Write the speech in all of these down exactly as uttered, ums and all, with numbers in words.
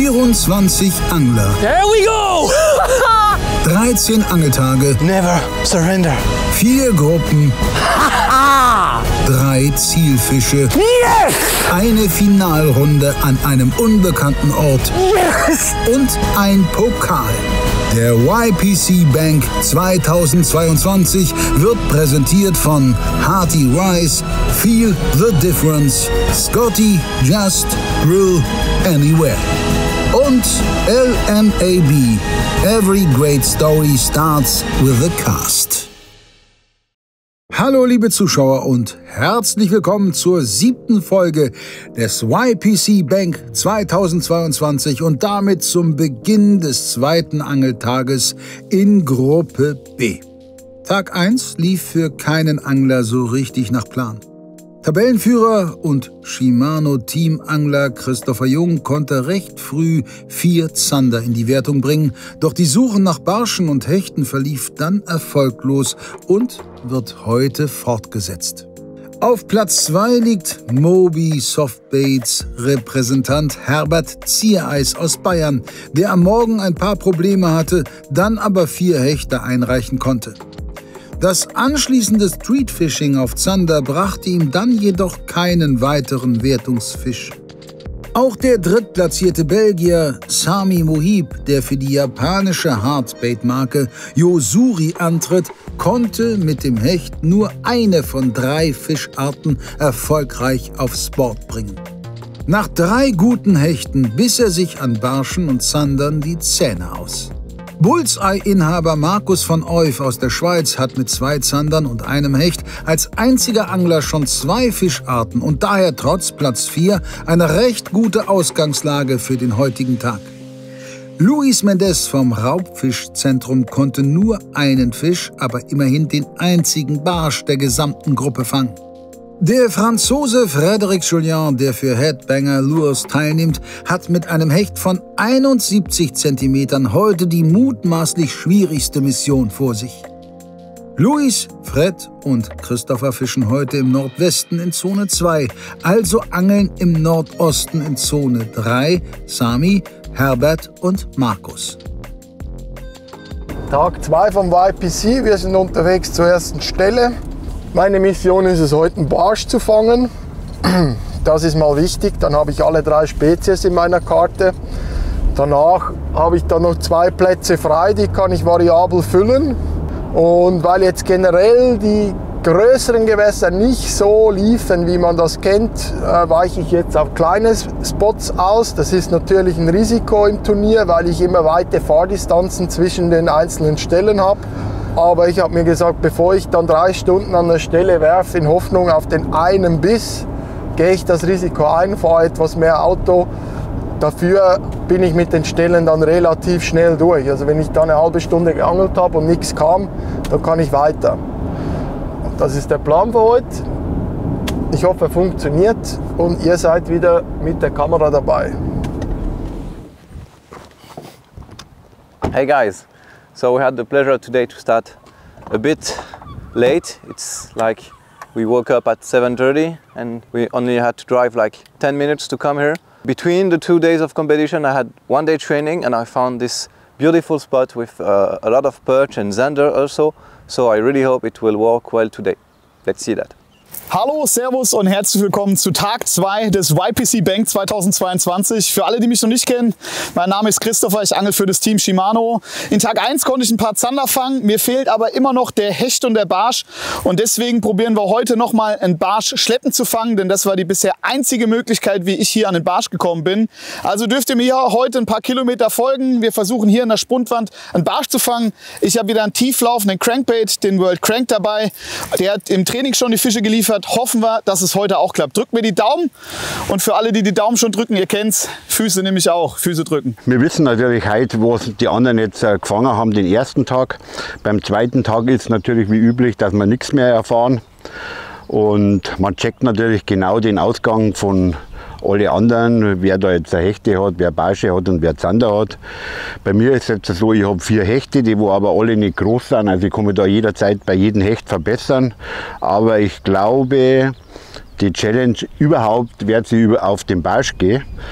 vierundzwanzig Angler. There we go! dreizehn Angeltage. Never surrender. Vier Gruppen. Drei Zielfische. Yes! Eine Finalrunde an einem unbekannten Ort. Yes! Und ein Pokal. Der Y P C Bank zweitausendzweiundzwanzig wird präsentiert von Hearty Rice, Feel the Difference, Scotty Just Grill Anywhere und L M A B. Every great story starts with a cast. Hallo liebe Zuschauer und herzlich willkommen zur siebten Folge des Y P C Bank zweitausendzweiundzwanzig und damit zum Beginn des zweiten Angeltages in Gruppe B. Tag eins lief für keinen Angler so richtig nach Plan. Tabellenführer und Shimano-Teamangler Christopher Jung konnte recht früh vier Zander in die Wertung bringen, doch die Suche nach Barschen und Hechten verlief dann erfolglos und wird heute fortgesetzt. Auf Platz zwei liegt Moby Softbaits Repräsentant Herbert Ziereis aus Bayern, der am Morgen ein paar Probleme hatte, dann aber vier Hechte einreichen konnte. Das anschließende Streetfishing auf Zander brachte ihm dann jedoch keinen weiteren Wertungsfisch. Auch der drittplatzierte Belgier Sami Mohib, der für die japanische Hardbait-Marke Yosuri antritt, konnte mit dem Hecht nur eine von drei Fischarten erfolgreich aufs Board bringen. Nach drei guten Hechten biss er sich an Barschen und Zandern die Zähne aus. Bullseye-Inhaber Markus von Euf aus der Schweiz hat mit zwei Zandern und einem Hecht als einziger Angler schon zwei Fischarten und daher trotz Platz vier eine recht gute Ausgangslage für den heutigen Tag. Luis Mendes vom Raubfischzentrum konnte nur einen Fisch, aber immerhin den einzigen Barsch der gesamten Gruppe fangen. Der Franzose Frédéric Julien, der für Headbanger Lures teilnimmt, hat mit einem Hecht von einundsiebzig Zentimetern heute die mutmaßlich schwierigste Mission vor sich. Luis, Fred und Christopher fischen heute im Nordwesten in Zone zwei, also angeln im Nordosten in Zone drei Sami, Herbert und Markus. Tag zwei vom Y P C, wir sind unterwegs zur ersten Stelle. Meine Mission ist es, heute einen Barsch zu fangen. Das ist mal wichtig, dann habe ich alle drei Spezies in meiner Karte. Danach habe ich dann noch zwei Plätze frei, die kann ich variabel füllen. Und weil jetzt generell die größeren Gewässer nicht so liefen, wie man das kennt, weiche ich jetzt auf kleine Spots aus. Das ist natürlich ein Risiko im Turnier, weil ich immer weite Fahrdistanzen zwischen den einzelnen Stellen habe. Aber ich habe mir gesagt, bevor ich dann drei Stunden an der Stelle werfe, in Hoffnung auf den einen Biss, gehe ich das Risiko ein, fahre etwas mehr Auto. Dafür bin ich mit den Stellen dann relativ schnell durch. Also wenn ich dann eine halbe Stunde geangelt habe und nichts kam, dann kann ich weiter. Und das ist der Plan für heute. Ich hoffe, er funktioniert und ihr seid wieder mit der Kamera dabei. Hey guys! So we had the pleasure today to start a bit late. It's like we woke up at seven thirty and we only had to drive like ten minutes to come here. Between the two days of competition I had one day training and I found this beautiful spot with uh, a lot of perch and zander also. So I really hope it will work well today. Let's see that. Hallo, Servus und herzlich willkommen zu Tag zwei des Y P C Bank zweitausendzweiundzwanzig. Für alle, die mich noch nicht kennen, mein Name ist Christopher, ich angel für das Team Shimano. In Tag eins konnte ich ein paar Zander fangen, mir fehlt aber immer noch der Hecht und der Barsch. Und deswegen probieren wir heute nochmal einen Barsch schleppend zu fangen, denn das war die bisher einzige Möglichkeit, wie ich hier an den Barsch gekommen bin. Also dürft ihr mir heute ein paar Kilometer folgen. Wir versuchen hier in der Spundwand einen Barsch zu fangen. Ich habe wieder einen tieflaufenden Crankbait, den World Crank dabei. Der hat im Training schon die Fische geliefert. Hoffen wir, dass es heute auch klappt. Drückt mir die Daumen und für alle, die die Daumen schon drücken, ihr kennt's, Füße nämlich auch, Füße drücken. Wir wissen natürlich heute, was die anderen jetzt äh, gefangen haben, den ersten Tag. Beim zweiten Tag ist es natürlich wie üblich, dass wir nichts mehr erfahren und man checkt natürlich genau den Ausgang von alle anderen, wer da jetzt eine Hechte hat, wer Barsche hat und wer Zander hat. Bei mir ist es jetzt so, ich habe vier Hechte, die wo aber alle nicht groß sind, also ich kann mich da jederzeit bei jedem Hecht verbessern. Aber ich glaube, die Challenge überhaupt wird sie auf den Barsch gehen.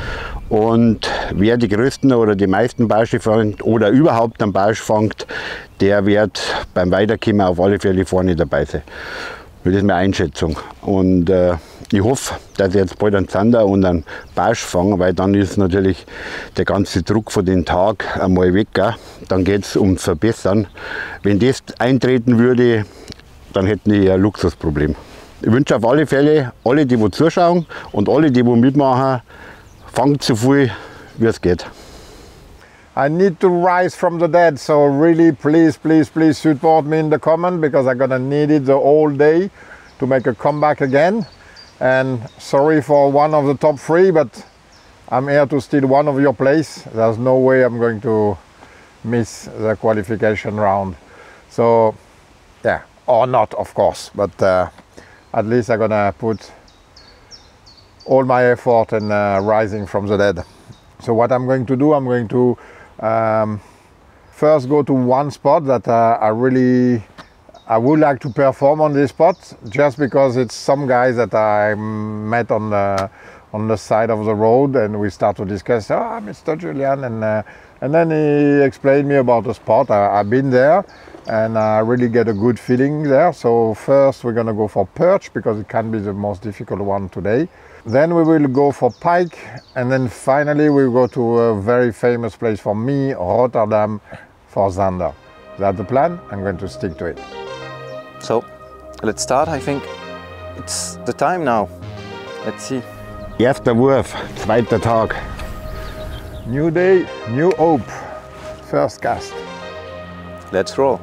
Und wer die größten oder die meisten Barsche fängt oder überhaupt einen Barsch fängt, der wird beim Weiterkommen auf alle Fälle vorne dabei sein. Das ist meine Einschätzung. Und äh, ich hoffe, dass ich jetzt bald einen Zander und einen Barsch fange, weil dann ist natürlich der ganze Druck von dem Tag einmal weg. Gell? Dann geht es ums Verbessern. Wenn das eintreten würde, dann hätten wir ein Luxusproblem. Ich wünsche auf alle Fälle, alle, die wo zuschauen und alle, die wo mitmachen, fangt so viel, wie es geht. I need to rise from the dead, so really please, please, please support me in the comment, because I'm gonna need it the whole day to make a comeback again. And sorry for one of the top three, but I'm here to steal one of your place. There's no way I'm going to miss the qualification round. So yeah, or not of course, but uh, at least I'm gonna put all my effort in uh, rising from the dead. So what I'm going to do, I'm going to Um, first go to one spot that uh, I really I would like to perform on this spot, just because it's some guys that I met on the on the side of the road, and we start to discuss. Ah, Mister Julian, and uh, and then he explained me about the spot. I, I've been there, and I really get a good feeling there. So first we're gonna go for perch, because it can be the most difficult one today. Then we will go for pike, and then finally we'll go to a very famous place for me, Rotterdam, for zander. That's the plan. I'm going to stick to it. So, let's start. I think it's the time now. Let's see. Erster Wurf, zweiter Tag. New day, new hope. First cast. Let's roll.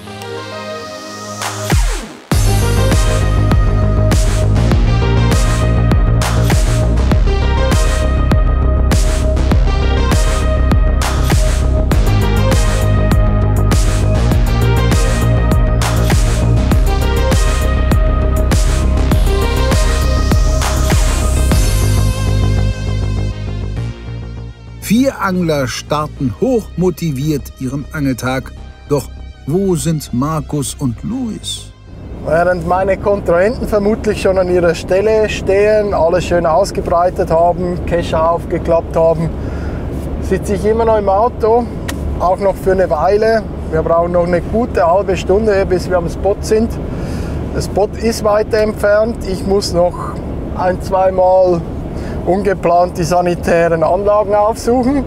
Vier Angler starten hochmotiviert ihren Angeltag. Doch wo sind Markus und Luis? Während meine Kontrahenten vermutlich schon an ihrer Stelle stehen, alles schön ausgebreitet haben, Kescher aufgeklappt haben, sitze ich immer noch im Auto, auch noch für eine Weile. Wir brauchen noch eine gute halbe Stunde, bis wir am Spot sind. Der Spot ist weiter entfernt. Ich muss noch ein-, zweimal ungeplant die sanitären Anlagen aufsuchen.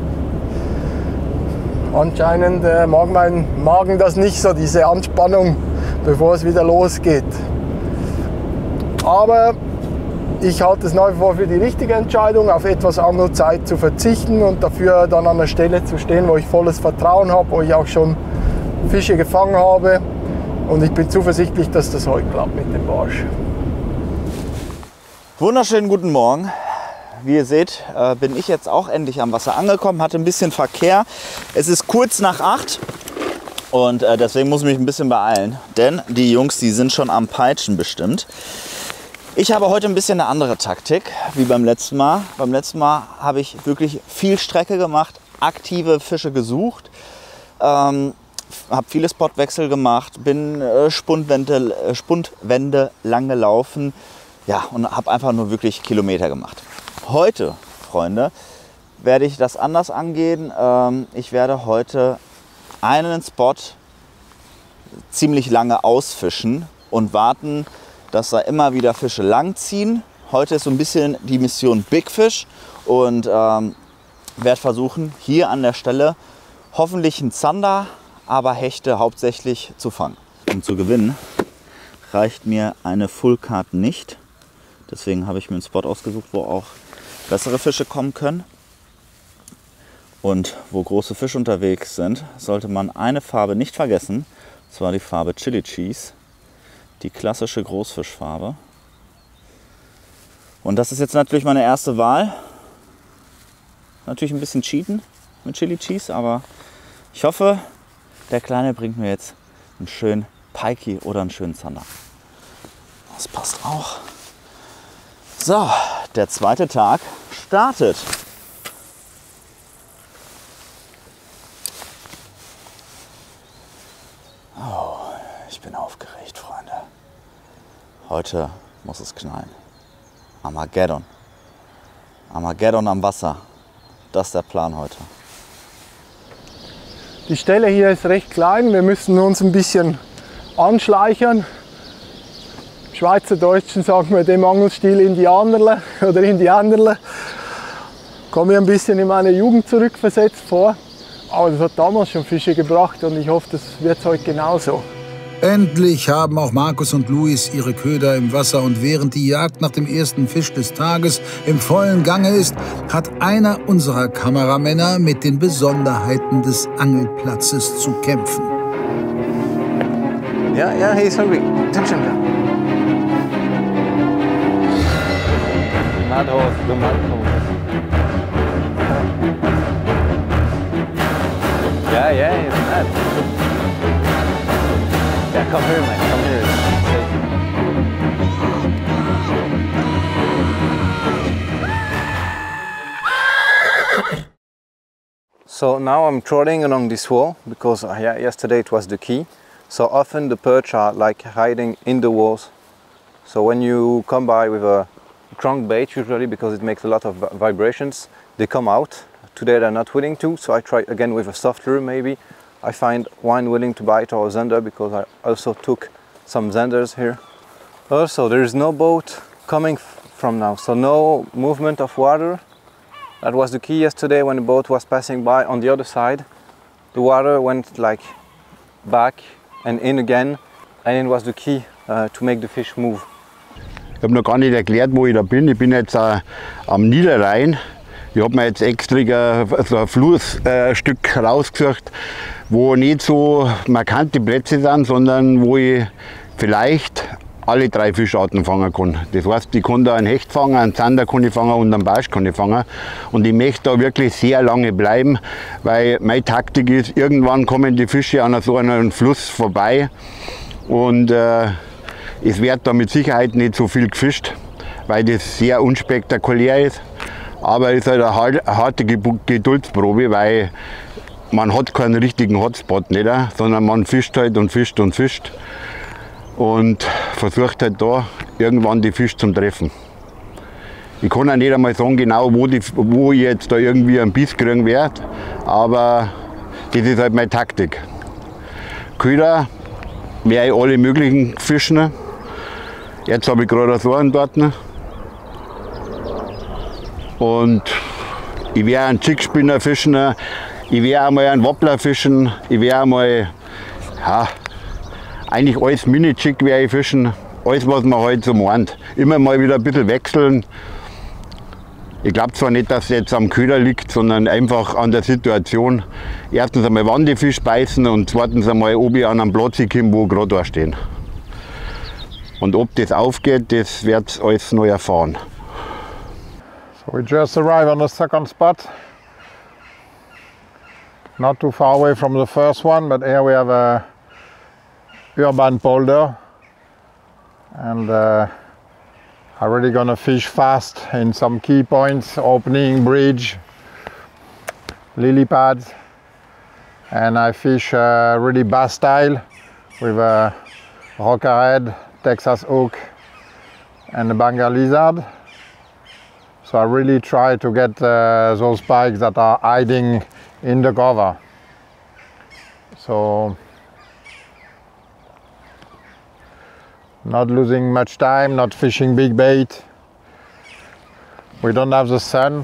Anscheinend äh, mag mein Magen das nicht so, diese Anspannung, bevor es wieder losgeht. Aber ich halte es nach wie vor für die richtige Entscheidung, auf etwas Angelzeit zu verzichten und dafür dann an der Stelle zu stehen, wo ich volles Vertrauen habe, wo ich auch schon Fische gefangen habe. Und ich bin zuversichtlich, dass das heute klappt mit dem Barsch. Wunderschönen guten Morgen. Wie ihr seht, äh, bin ich jetzt auch endlich am Wasser angekommen, hatte ein bisschen Verkehr. Es ist kurz nach acht und äh, deswegen muss ich mich ein bisschen beeilen, denn die Jungs, die sind schon am Peitschen bestimmt. Ich habe heute ein bisschen eine andere Taktik wie beim letzten Mal. Beim letzten Mal habe ich wirklich viel Strecke gemacht, aktive Fische gesucht, ähm, habe viele Spotwechsel gemacht, bin äh, Spundwände, äh, Spundwände lang gelaufen, ja, und habe einfach nur wirklich Kilometer gemacht. Heute, Freunde, werde ich das anders angehen. Ähm, ich werde heute einen Spot ziemlich lange ausfischen und warten, dass da immer wieder Fische langziehen. Heute ist so ein bisschen die Mission Big Fish und ähm, werde versuchen, hier an der Stelle hoffentlich einen Zander, aber Hechte hauptsächlich zu fangen. Um zu gewinnen, reicht mir eine Full Card nicht. Deswegen habe ich mir einen Spot ausgesucht, wo auch bessere Fische kommen können. Und wo große Fische unterwegs sind, sollte man eine Farbe nicht vergessen. Und zwar die Farbe Chili Cheese. Die klassische Großfischfarbe. Und das ist jetzt natürlich meine erste Wahl. Natürlich ein bisschen cheaten mit Chili Cheese, aber ich hoffe, der Kleine bringt mir jetzt einen schönen Pikey oder einen schönen Zander. Das passt auch. So, der zweite Tag startet. Oh, ich bin aufgeregt, Freunde. Heute muss es knallen. Armageddon. Armageddon am Wasser. Das ist der Plan heute. Die Stelle hier ist recht klein, wir müssen uns ein bisschen anschleichern. Im Schweizerdeutschen sagen wir dem Angelstil Indianerle oder Indianerle. Komme mir ein bisschen in meine Jugend zurückversetzt vor, aber das hat damals schon Fische gebracht und ich hoffe, das wird heute genauso. Endlich haben auch Markus und Luis ihre Köder im Wasser und während die Jagd nach dem ersten Fisch des Tages im vollen Gange ist, hat einer unserer Kameramänner mit den Besonderheiten des Angelplatzes zu kämpfen. Yeah, yeah, he's hungry. Attention. Mad horse, the mad horse. Yeah, yeah, he's mad. Yeah, come here, man, come here. So now I'm trotting along this wall because uh, yeah, yesterday it was the key. So often the perch are like hiding in the walls. So when you come by with a crankbait, usually because it makes a lot of vibrations, they come out. Today they're not willing to, so I try again with a soft lure maybe. I find one willing to bite or a zander because I also took some zanders here. Also there is no boat coming from now, so no movement of water. That was the key yesterday when the boat was passing by on the other side. The water went like back and in again, and it was the key uh, to make the fish move. Ich habe noch gar nicht erklärt, wo ich da bin. Ich bin jetzt äh, am Niederrhein. Ich habe mir jetzt extra äh, so ein Flussstück äh, rausgesucht, wo nicht so markante Plätze sind, sondern wo ich vielleicht alle drei Fischarten fangen kann. Das heißt, ich kann da einen Hecht fangen, einen Zander kann ich fangen und einen Barsch kann ich fangen. Und ich möchte da wirklich sehr lange bleiben, weil meine Taktik ist, irgendwann kommen die Fische an so einem Fluss vorbei und äh, es wird da mit Sicherheit nicht so viel gefischt, weil das sehr unspektakulär ist. Aber es ist halt eine harte Geduldsprobe, weil man hat keinen richtigen Hotspot, nicht, sondern man fischt halt und fischt und fischt und versucht halt da irgendwann die Fische zum Treffen. Ich kann auch nicht einmal sagen genau, wo, die, wo ich jetzt da irgendwie einen Biss kriegen werde, aber das ist halt meine Taktik. Köder werde ich alle möglichen fischen. Jetzt habe ich gerade so einen dort. Und ich werde einen Chickspinner fischen, ich werde einmal einen Wobbler fischen, ich werde einmal, ja, eigentlich alles Mini-Chick werde ich fischen, alles was man halt so meint. Immer mal wieder ein bisschen wechseln. Ich glaube zwar nicht, dass es jetzt am Köder liegt, sondern einfach an der Situation. Erstens einmal, wann die Fische beißen und zweitens einmal, ob ich an einem Platz komme, wo gerade da stehen. Und ob das aufgeht, das wird ihr alles noch erfahren. So we just arrived on the second spot. Not too far away from the first one, but here we have a urban polder. And uh, I'm really gonna fish fast in some key points, opening, bridge, lily pads. And I fish uh, really bass style with a rockerhead, Texas hook and a Bengal lizard. So I really try to get uh, those pikes that are hiding in the cover. So not losing much time, not fishing big bait. We don't have the sun.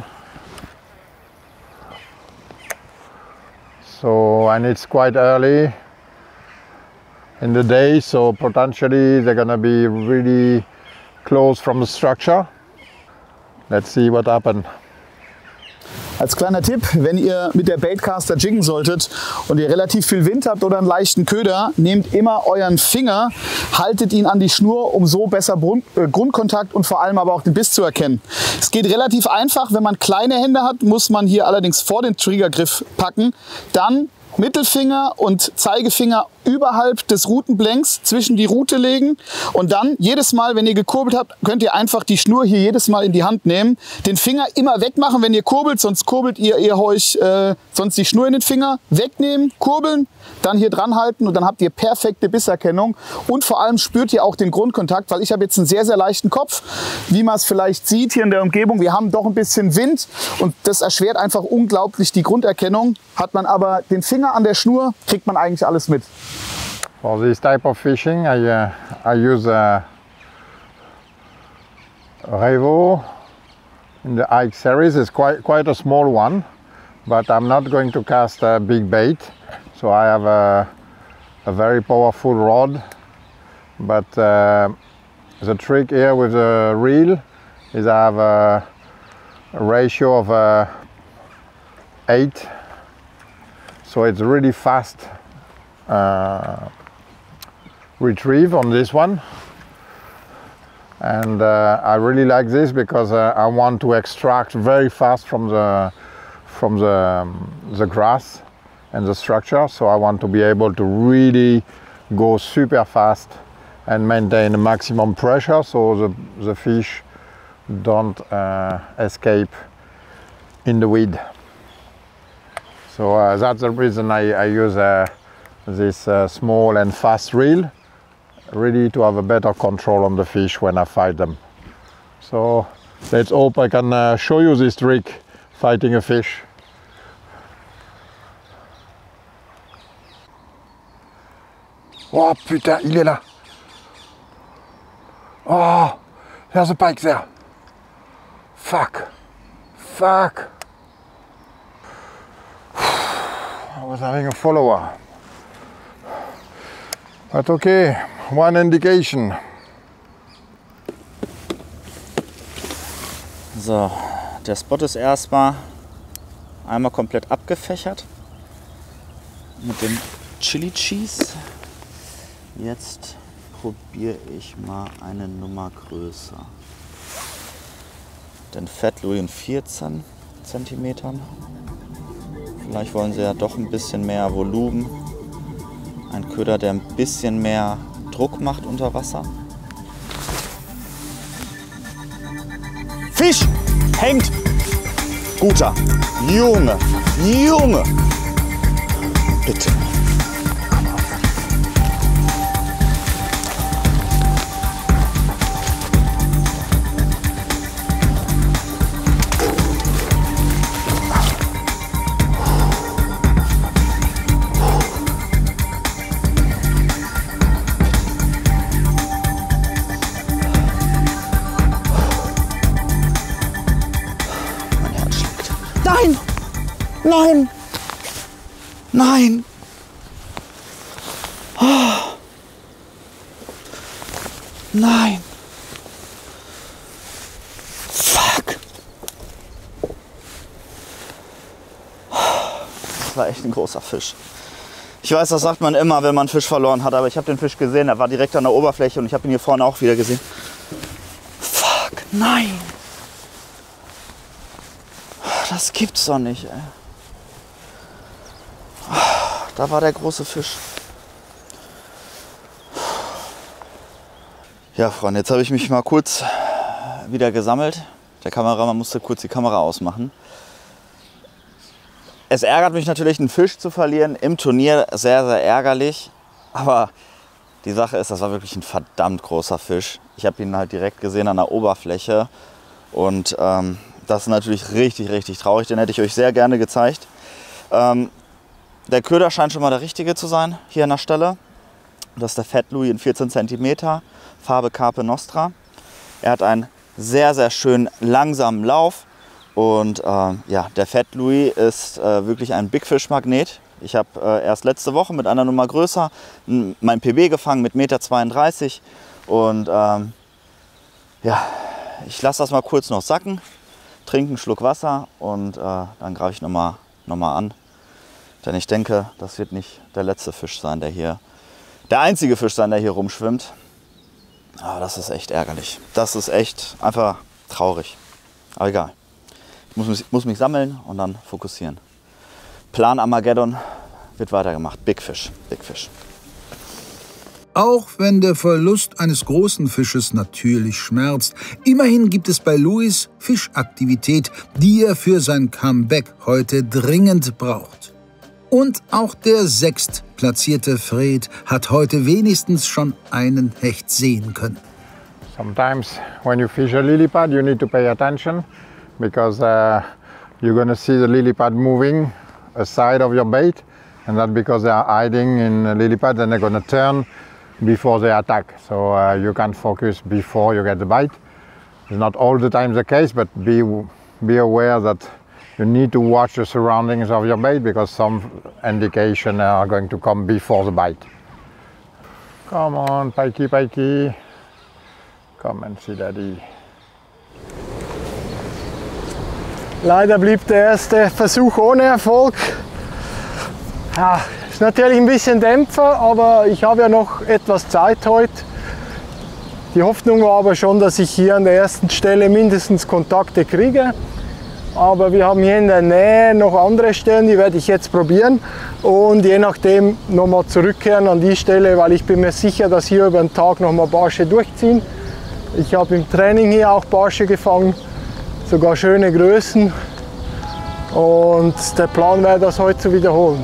So, and it's quite early in the day, so potentially they're gonna be really close from the structure. Let's see what happens. Als kleiner Tipp, wenn ihr mit der Baitcaster jiggen solltet und ihr relativ viel Wind habt oder einen leichten Köder, nehmt immer euren Finger, haltet ihn an die Schnur, um so besser Grundkontakt und vor allem aber auch den Biss zu erkennen. Es geht relativ einfach, wenn man kleine Hände hat, muss man hier allerdings vor den Triggergriff packen, dann Mittelfinger und Zeigefinger überhalb des Routenblanks zwischen die Rute legen und dann jedes Mal, wenn ihr gekurbelt habt, könnt ihr einfach die Schnur hier jedes Mal in die Hand nehmen. Den Finger immer wegmachen, wenn ihr kurbelt, sonst kurbelt ihr, ihr euch äh, sonst die Schnur in den Finger. Wegnehmen, kurbeln, dann hier dran halten und dann habt ihr perfekte Bisserkennung und vor allem spürt ihr auch den Grundkontakt, weil ich habe jetzt einen sehr, sehr leichten Kopf, wie man es vielleicht sieht hier in der Umgebung. Wir haben doch ein bisschen Wind und das erschwert einfach unglaublich die Grunderkennung. Hat man aber den Finger an der Schnur, kriegt man eigentlich alles mit. For this type of fishing, I, uh, I use a Revo in the Ike series. It's quite, quite a small one, but I'm not going to cast a big bait. So I have a, a very powerful rod, but uh, the trick here with the reel is I have a, a ratio of uh, eight. So it's really fast uh, retrieve on this one, and uh, I really like this because uh, I want to extract very fast from the from the, um, the grass and the structure. So I want to be able to really go super fast and maintain a maximum pressure so the, the fish don't uh, escape in the weed. So uh, that's the reason I, I use uh, this uh, small and fast reel, really to have a better control on the fish when I fight them. So let's hope I can uh, show you this trick, fighting a fish. Oh putain, il est là. Oh, there's a pike there. Fuck. Fuck. I was having a follower. But okay, one indication. So, der Spot ist erstmal einmal komplett abgefächert mit dem Chili Cheese. Jetzt probiere ich mal eine Nummer größer. Den Fat Louis in vierzehn Zentimetern. Vielleicht wollen sie ja doch ein bisschen mehr Volumen. Ein Köder, der ein bisschen mehr Druck macht unter Wasser. Fisch! Hängt! Guter! Junge! Junge! Bitte! Nein! Nein! Nein! Oh. Nein! Fuck! Das war echt ein großer Fisch. Ich weiß, das sagt man immer, wenn man einen Fisch verloren hat, aber ich habe den Fisch gesehen, er war direkt an der Oberfläche und ich habe ihn hier vorne auch wieder gesehen. Fuck! Nein! Das gibt's doch nicht, ey. Da war der große Fisch. Ja, Freunde, jetzt habe ich mich mal kurz wieder gesammelt. Der Kameramann musste kurz die Kamera ausmachen. Es ärgert mich natürlich, einen Fisch zu verlieren im Turnier. Sehr, sehr ärgerlich. Aber die Sache ist, das war wirklich ein verdammt großer Fisch. Ich habe ihn halt direkt gesehen an der Oberfläche. Und ähm, das ist natürlich richtig, richtig traurig. Den hätte ich euch sehr gerne gezeigt. Ähm, der Köder scheint schon mal der richtige zu sein, hier an der Stelle. Das ist der Fat Louis in vierzehn Zentimeter, Farbe Carpe Nostra. Er hat einen sehr, sehr schön langsamen Lauf. Und ähm, ja, der Fat Louis ist äh, wirklich ein Big Fish Magnet. Ich habe äh, erst letzte Woche mit einer Nummer größer mein P B gefangen mit eins Komma zweiunddreißig Meter. Und ähm, ja, ich lasse das mal kurz noch sacken. Trinke einen Schluck Wasser und äh, dann greife ich nochmal noch mal an. Denn ich denke, das wird nicht der letzte Fisch sein, der hier, der einzige Fisch sein, der hier rumschwimmt. Aber das ist echt ärgerlich. Das ist echt einfach traurig. Aber egal. Ich muss mich, muss mich sammeln und dann fokussieren. Plan Armageddon wird weitergemacht. Big Fish, Big Fish. Auch wenn der Verlust eines großen Fisches natürlich schmerzt, immerhin gibt es bei Louis Fischaktivität, die er für sein Comeback heute dringend braucht. Und auch der sechstplatzierte Fred hat heute wenigstens schon einen Hecht sehen können. Sometimes when you fish a lily pad, you need to pay attention because uh, you're going to see the lily pad moving aside of your bait, and that's because they are hiding in a lily pad and they're going to turn before they attack. So uh, you can focus before you get the bite. It's not all the time the case, but be, be aware that you need to watch the surroundings of your bait because some indications are going to come before the bite. Come on, pikey, pikey. Come and see Daddy. Leider blieb der erste Versuch ohne Erfolg. Ja, ist natürlich ein bisschen Dämpfer, aber ich habe ja noch etwas Zeit heute. Die Hoffnung war aber schon, dass ich hier an der ersten Stelle mindestens Kontakte kriege. Aber wir haben hier in der Nähe noch andere Stellen, die werde ich jetzt probieren. Und je nachdem nochmal zurückkehren an die Stelle, weil ich bin mir sicher, dass hier über den Tag nochmal Barsche durchziehen. Ich habe im Training hier auch Barsche gefangen, sogar schöne Größen. Und der Plan wäre, das heute zu wiederholen.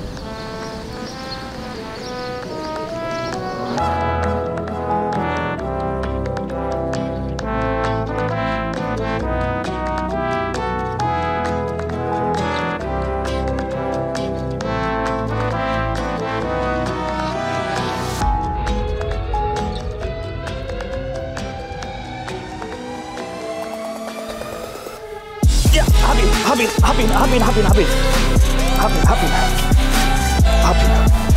Ja, hab ihn, hab ihn, hab ihn, hab ihn, hab ihn, hab ihn. Hab ihn, hab ihn. Hab ihn.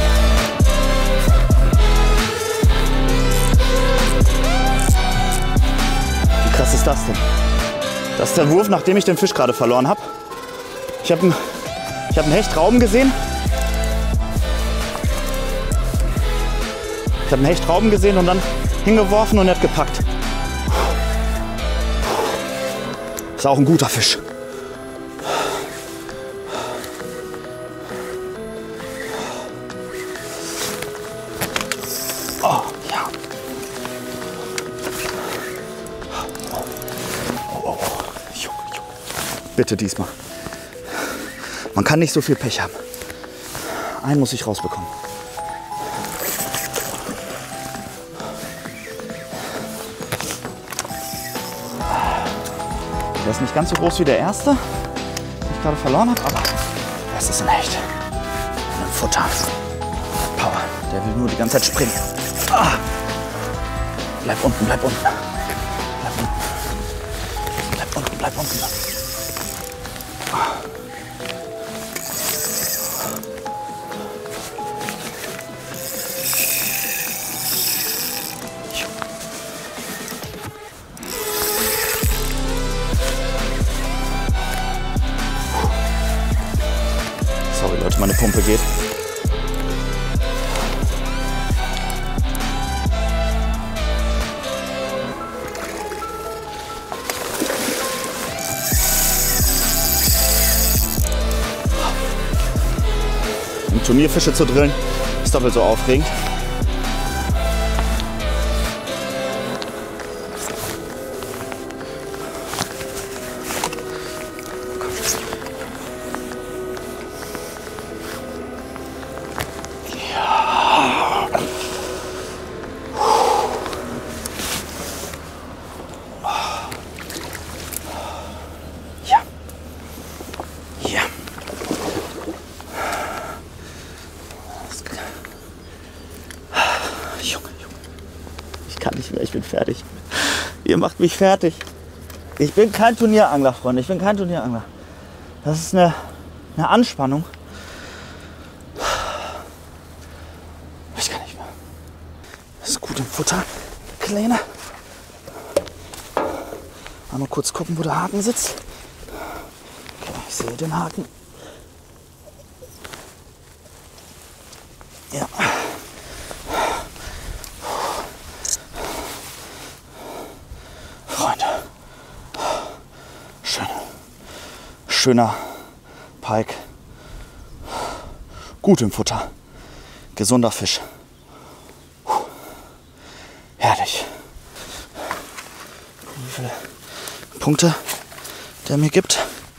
Wie krass ist das denn? Das ist der Wurf, nachdem ich den Fisch gerade verloren habe. Ich habe einen, ich hab einen Hechtrauben gesehen. Ich habe einen Hechtrauben gesehen und dann hingeworfen und er hat gepackt. Ist auch ein guter Fisch. Oh, ja. Oh, oh, oh. Juck, juck. Bitte diesmal. Man kann nicht so viel Pech haben. Einen muss ich rausbekommen. Der ist nicht ganz so groß wie der erste, den ich gerade verloren habe, aber das ist ein Hecht. Ein Futter. Power. Der will nur die ganze Zeit springen. Ah. Bleib unten, bleib unten. Bleib unten. Bleib unten, bleib unten. Ah. Sorry Leute, meine Pumpe geht. Um Turnierfische zu drillen, ist doppelt so aufregend. Ich bin fertig. Ihr macht mich fertig. Ich bin kein Turnierangler, Freunde. Ich bin kein Turnierangler. Das ist eine, eine Anspannung. Ich kann nicht mehr. Das ist gut im Futter. Kleiner. Einmal kurz gucken, wo der Haken sitzt. Okay, ich sehe den Haken. Ja. Freunde. Schön. Schöner Pike. gut im Futter. Gesunder Fisch. Puh. Herrlich. Wie viele Punkte der mir gibt?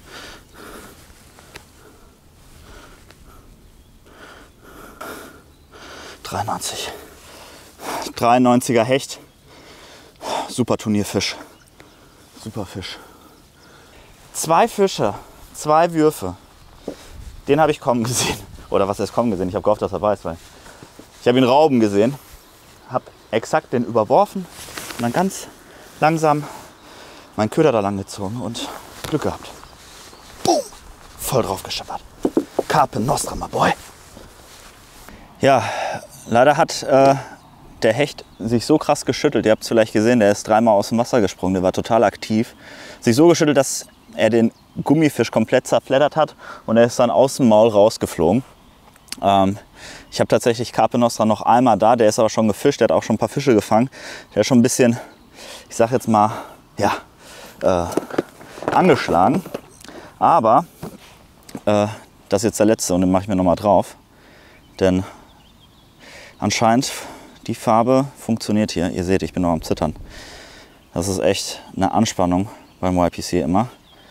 dreiundneunzig. dreiundneunziger Hecht. Super Turnierfisch. Super Fisch. Zwei Fische, zwei Würfe. Den habe ich kommen gesehen. Oder was heißt kommen gesehen? Ich habe gehofft, dass er weiß, weil ich habe ihn rauben gesehen. Habe exakt den überworfen und dann ganz langsam meinen Köder da lang gezogen und Glück gehabt. Boom! Voll drauf gescheppert. Carpe Nostra, my boy. Ja, leider hat äh, der Hecht sich so krass geschüttelt. Ihr habt es vielleicht gesehen, der ist dreimal aus dem Wasser gesprungen. Der war total aktiv. Sich so geschüttelt, dass er den Gummifisch komplett zerfleddert hat und er ist dann aus dem Maul rausgeflogen. Ähm, ich habe tatsächlich Carpe Nostra noch einmal da. Der ist aber schon gefischt. Der hat auch schon ein paar Fische gefangen. Der ist schon ein bisschen, ich sag jetzt mal, ja, äh, angeschlagen. Aber äh, das ist jetzt der letzte und den mache ich mir noch mal drauf. Denn anscheinend die Farbe funktioniert hier. Ihr seht, ich bin noch am Zittern. Das ist echt eine Anspannung beim Y P C immer.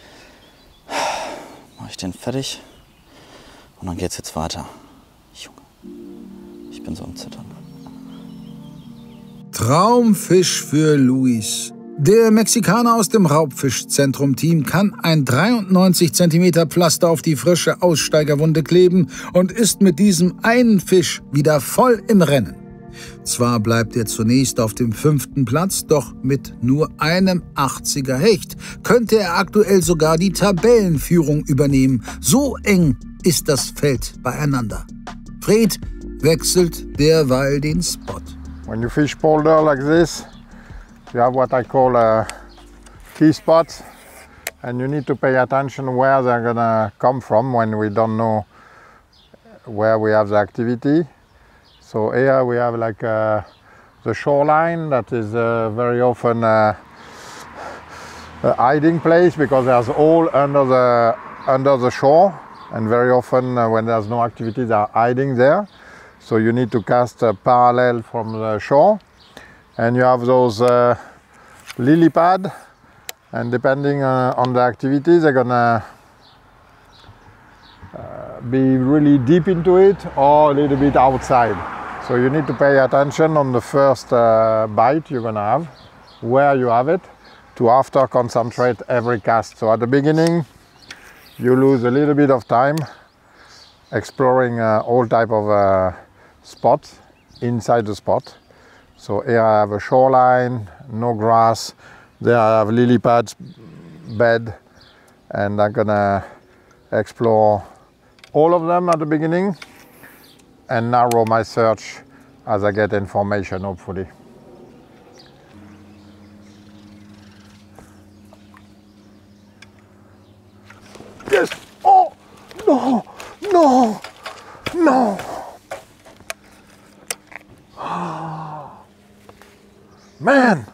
Mache ich den fertig und dann geht es jetzt weiter. Junge, ich bin so am Zittern. Traumfisch für Luis. Der Mexikaner aus dem Raubfischzentrum-Team kann ein dreiundneunzig Zentimeter Pflaster auf die frische Aussteigerwunde kleben und ist mit diesem einen Fisch wieder voll im Rennen. Zwar bleibt er zunächst auf dem fünften Platz, doch mit nur einem achtziger Hecht könnte er aktuell sogar die Tabellenführung übernehmen. So eng ist das Feld beieinander. Fred wechselt derweil den Spot. When you fish polder like this, you have what I call uh, key spots, and you need to pay attention where they're gonna come from when we don't know where we have the activity. So here we have like uh, the shoreline that is uh, very often uh, a hiding place because there's all under the under the shore, and very often uh, when there's no activity they are hiding there. So you need to cast uh, parallel from the shore, and you have those uh, lily pad, and depending uh, on the activity they're gonna uh, be really deep into it or a little bit outside. So you need to pay attention on the first uh, bite you're gonna have, where you have it, to after concentrate every cast. So at the beginning you lose a little bit of time exploring uh, all type of uh, spots inside the spot. So here I have a shoreline, no grass, there I have lily pads bed, and I'm gonna explore all of them at the beginning and narrow my search as I get information, hopefully. Yes! Oh! No! No! No! Man!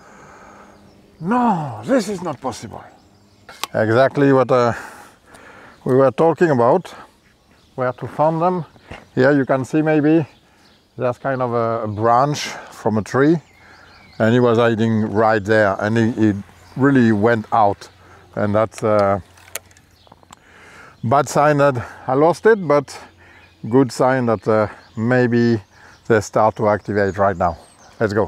No, this is not possible. Exactly what uh, we were talking about, where to find them. Here you can see maybe there's kind of a, a branch from a tree, and he was hiding right there, and he, he really went out, and that's a bad sign that I lost it, but good sign that uh, maybe they start to activate right now. Let's go.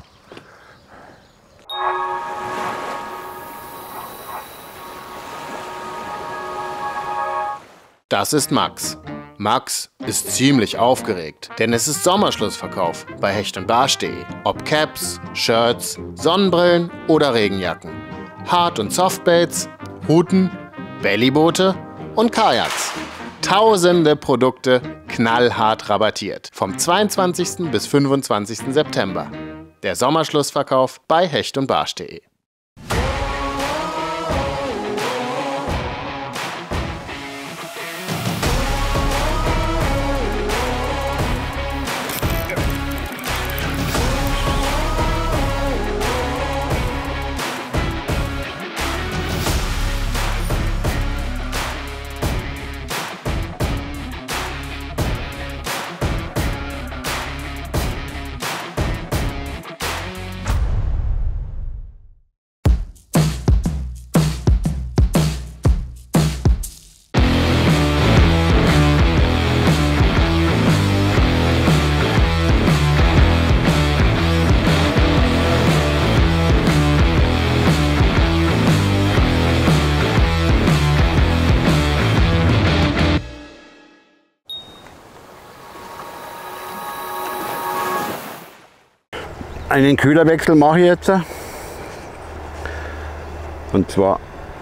Das ist Max. Max ist ziemlich aufgeregt, denn es ist Sommerschlussverkauf bei hecht und barsch punkt de. Ob Caps, Shirts, Sonnenbrillen oder Regenjacken. Hard- und Softbaits, Routen, Bellyboote und Kajaks. Tausende Produkte knallhart rabattiert. Vom zweiundzwanzigsten bis fünfundzwanzigsten September. Der Sommerschlussverkauf bei hecht und barsch punkt de. Einen Köderwechsel mache ich jetzt. Und zwar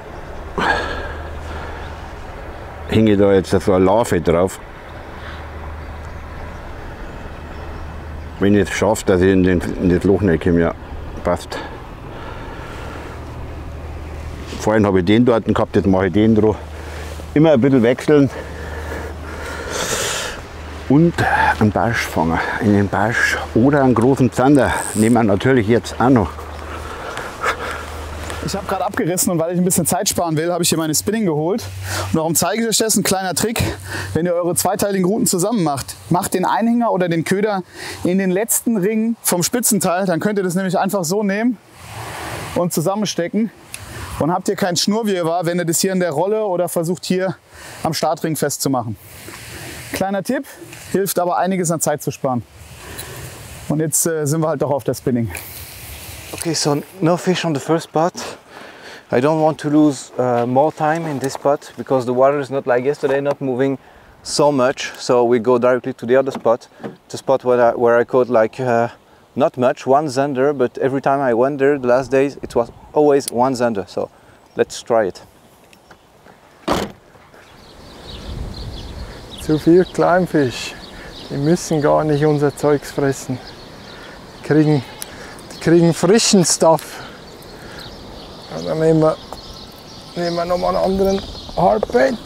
hänge ich da jetzt so eine Larve drauf. Wenn ich es schaffe, dass ich in, den, in das Loch nicht komme, ja, passt. Vorhin habe ich den dort gehabt, jetzt mache ich den drauf. Immer ein bisschen wechseln. Und einen Barsch fangen. Einen Barsch oder einen großen Zander nehmen wir natürlich jetzt auch noch. Ich habe gerade abgerissen und weil ich ein bisschen Zeit sparen will, habe ich hier meine Spinning geholt. Und warum zeige ich euch das? Ein kleiner Trick. Wenn ihr eure zweiteiligen Routen zusammen macht, macht den Einhänger oder den Köder in den letzten Ring vom Spitzenteil. Dann könnt ihr das nämlich einfach so nehmen und zusammenstecken. Und habt ihr kein Schnurrwirrwarr, wenn ihr das hier in der Rolle oder versucht hier am Startring festzumachen. Kleiner Tipp, hilft aber einiges an Zeit zu sparen. Und jetzt äh, sind wir halt doch auf der Spinning. Okay, so no fish on the first spot. I don't want to lose uh, more time in this spot because the water is not like yesterday, not moving so much. So we go directly to the other spot, the spot where I, where I caught like uh, not much, one zander, but every time I went there the last days it was always one zander. So let's try it. Zu viel Kleinfisch. Die müssen gar nicht unser Zeugs fressen. Die kriegen, die kriegen frischen Stuff. Und dann nehmen wir, nehmen wir nochmal einen anderen Hardbait.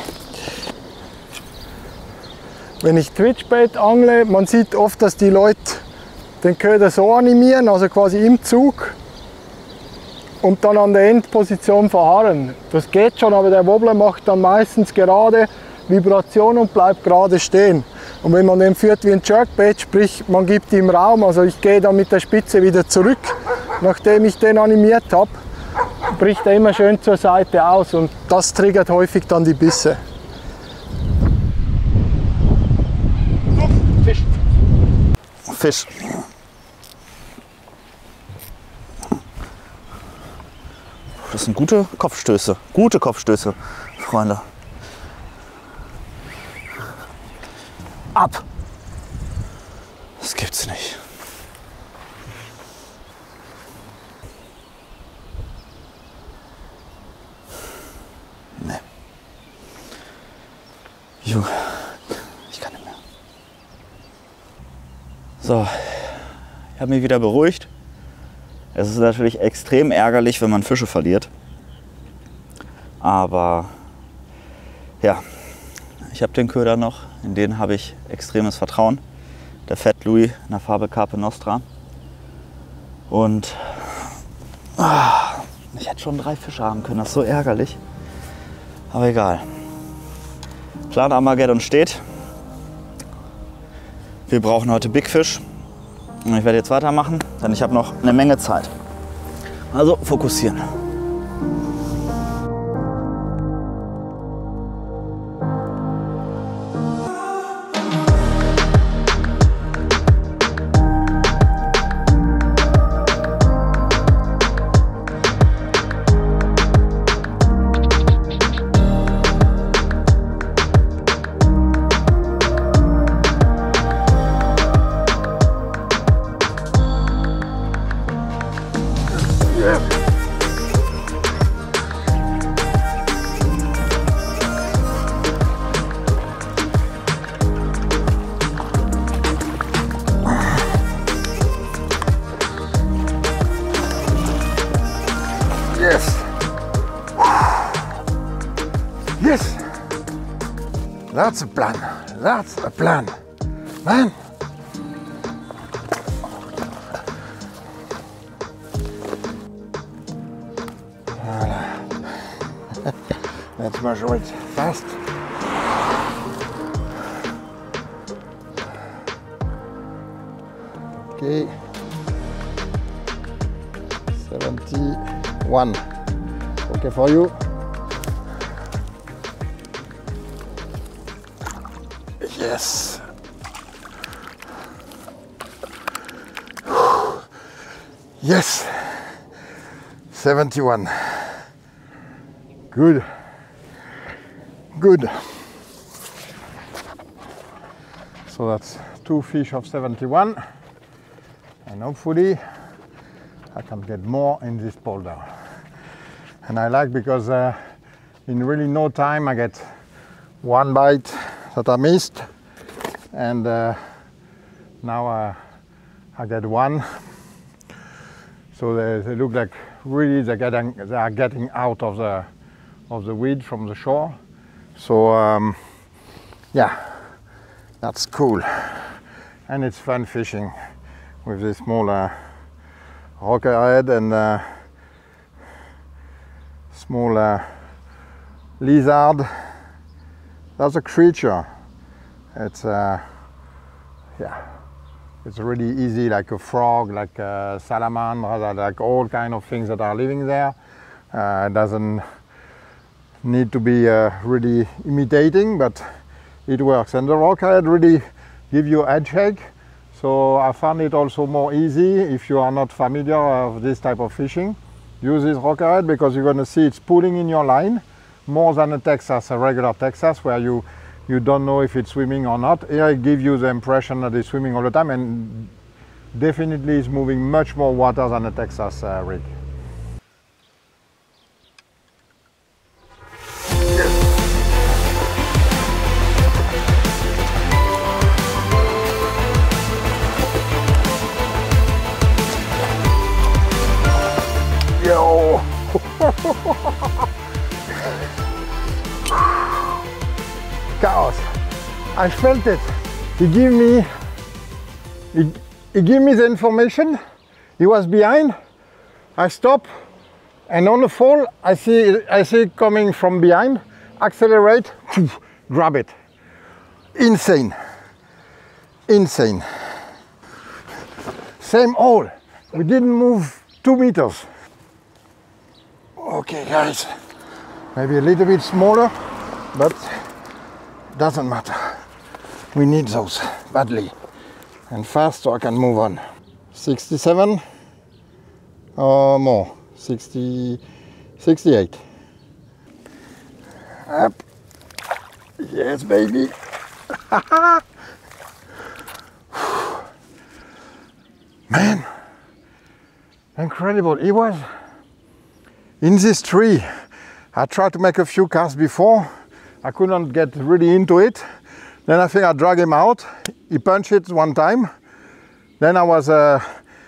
Wenn ich Twitchbait angle, man sieht oft, dass die Leute den Köder so animieren, also quasi im Zug und dann an der Endposition verharren. Das geht schon, aber der Wobbler macht dann meistens gerade Vibration und bleibt gerade stehen. Und wenn man den führt wie ein Jerkbait, sprich man gibt ihm Raum, also ich gehe dann mit der Spitze wieder zurück, nachdem ich den animiert habe, bricht er immer schön zur Seite aus und das triggert häufig dann die Bisse. Fisch. Fisch. Das sind gute Kopfstöße, gute Kopfstöße, Freunde. Ab! Das gibt's nicht. Nee. Junge, ich kann nicht mehr. So, ich habe mich wieder beruhigt. Es ist natürlich extrem ärgerlich, wenn man Fische verliert. Aber ja, ich habe den Köder noch, in den habe ich extremes Vertrauen. Der Fat Louis in der Farbe Carpe Nostra. Und ah, ich hätte schon drei Fische haben können, das ist so ärgerlich. Aber egal. Plan Armageddon steht. Wir brauchen heute Big Fish. Und ich werde jetzt weitermachen, denn ich habe noch eine Menge Zeit. Also fokussieren. Yes. Yes. That's a plan. That's a plan. Man. Voilà. Let's measure it fast. Okay. seventy-one. Okay for you? Yes. Yes. seventy-one. Good. Good. So that's two fish of seventy-one. and hopefully I can get more in this boulder. And I like because uh, in really no time I get one bite that I missed, and uh, now uh, I get one. So they, they look like really they're getting, they are getting out of the of the weed from the shore. So um, yeah, that's cool, and it's fun fishing with this small uh, rockerhead and uh, small uh, lizard. That's a creature. It's uh, yeah, it's really easy, like a frog, like a salamander, like all kind of things that are living there. Uh, it doesn't need to be uh, really imitating, but it works. And the rockerhead really give you edge shake. So I found it also more easy if you are not familiar with this type of fishing. Use this rockerhead because you're going to see it's pulling in your line more than a Texas, a regular Texas, where you you don't know if it's swimming or not. Here it gives you the impression that it's swimming all the time, and definitely is moving much more water than a Texas uh, rig. Yo! Chaos. I felt it. He gave me, he, he gave me the information. He was behind. I stop, and on the fall, I see, I see it coming from behind. Accelerate, grab it. Insane. Insane. Same hole. We didn't move two meters. Okay, guys. Maybe a little bit smaller, but doesn't matter. We need those badly and fast, so I can move on. sixty-seven or more. sixty, sixty-eight. Up. Yes, baby. Man, incredible. It was in this tree. I tried to make a few casts before. I couldn't get really into it. Then I think I dragged him out. He punched it one time. Then I was uh,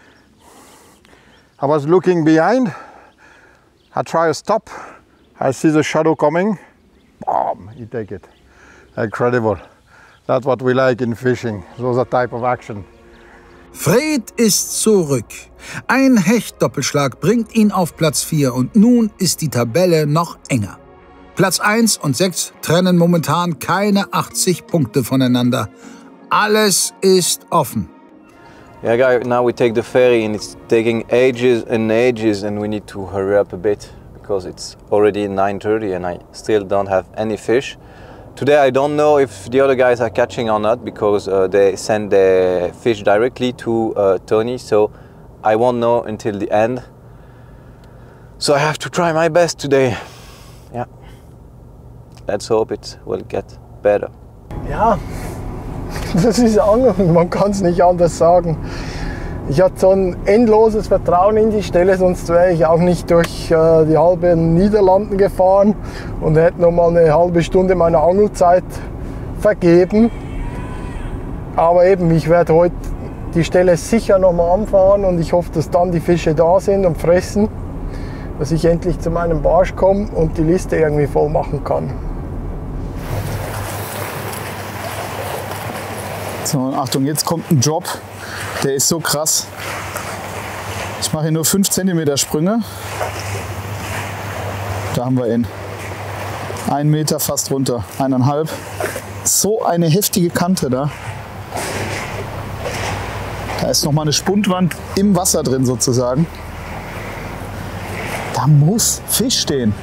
I was looking behind. I try to stop. I see the shadow coming. Boom! He take it. Incredible. That's what we like in fishing. Those are type of action. Fred ist zurück. Ein Hechtdoppelschlag bringt ihn auf Platz vier und nun ist die Tabelle noch enger. Platz eins und sechs trennen momentan keine achtzig Punkte voneinander. Alles ist offen. Yeah, guys, now we take the ferry and it's taking ages and ages and we need to hurry up a bit because it's already nine thirty and I still don't have any fish. Today I don't know if the other guys are catching or not because uh, they send the fish directly to uh, Tony, so I won't know until the end. So I have to try my best today. Yeah. Let's hope it will get better. Ja, das ist Angeln, man kann es nicht anders sagen. Ich hatte so ein endloses Vertrauen in die Stelle, sonst wäre ich auch nicht durch äh, die halben Niederlanden gefahren und hätte noch mal eine halbe Stunde meiner Angelzeit vergeben. Aber eben, ich werde heute die Stelle sicher noch mal anfahren und ich hoffe, dass dann die Fische da sind und fressen, dass ich endlich zu meinem Barsch komme und die Liste irgendwie voll machen kann. So, und Achtung, jetzt kommt ein Job, der ist so krass. Ich mache hier nur fünf Zentimeter Sprünge. Da haben wir ihn. Ein Meter fast runter, eineinhalb. So eine heftige Kante da. Da ist noch mal eine Spundwand im Wasser drin sozusagen. Da muss Fisch stehen.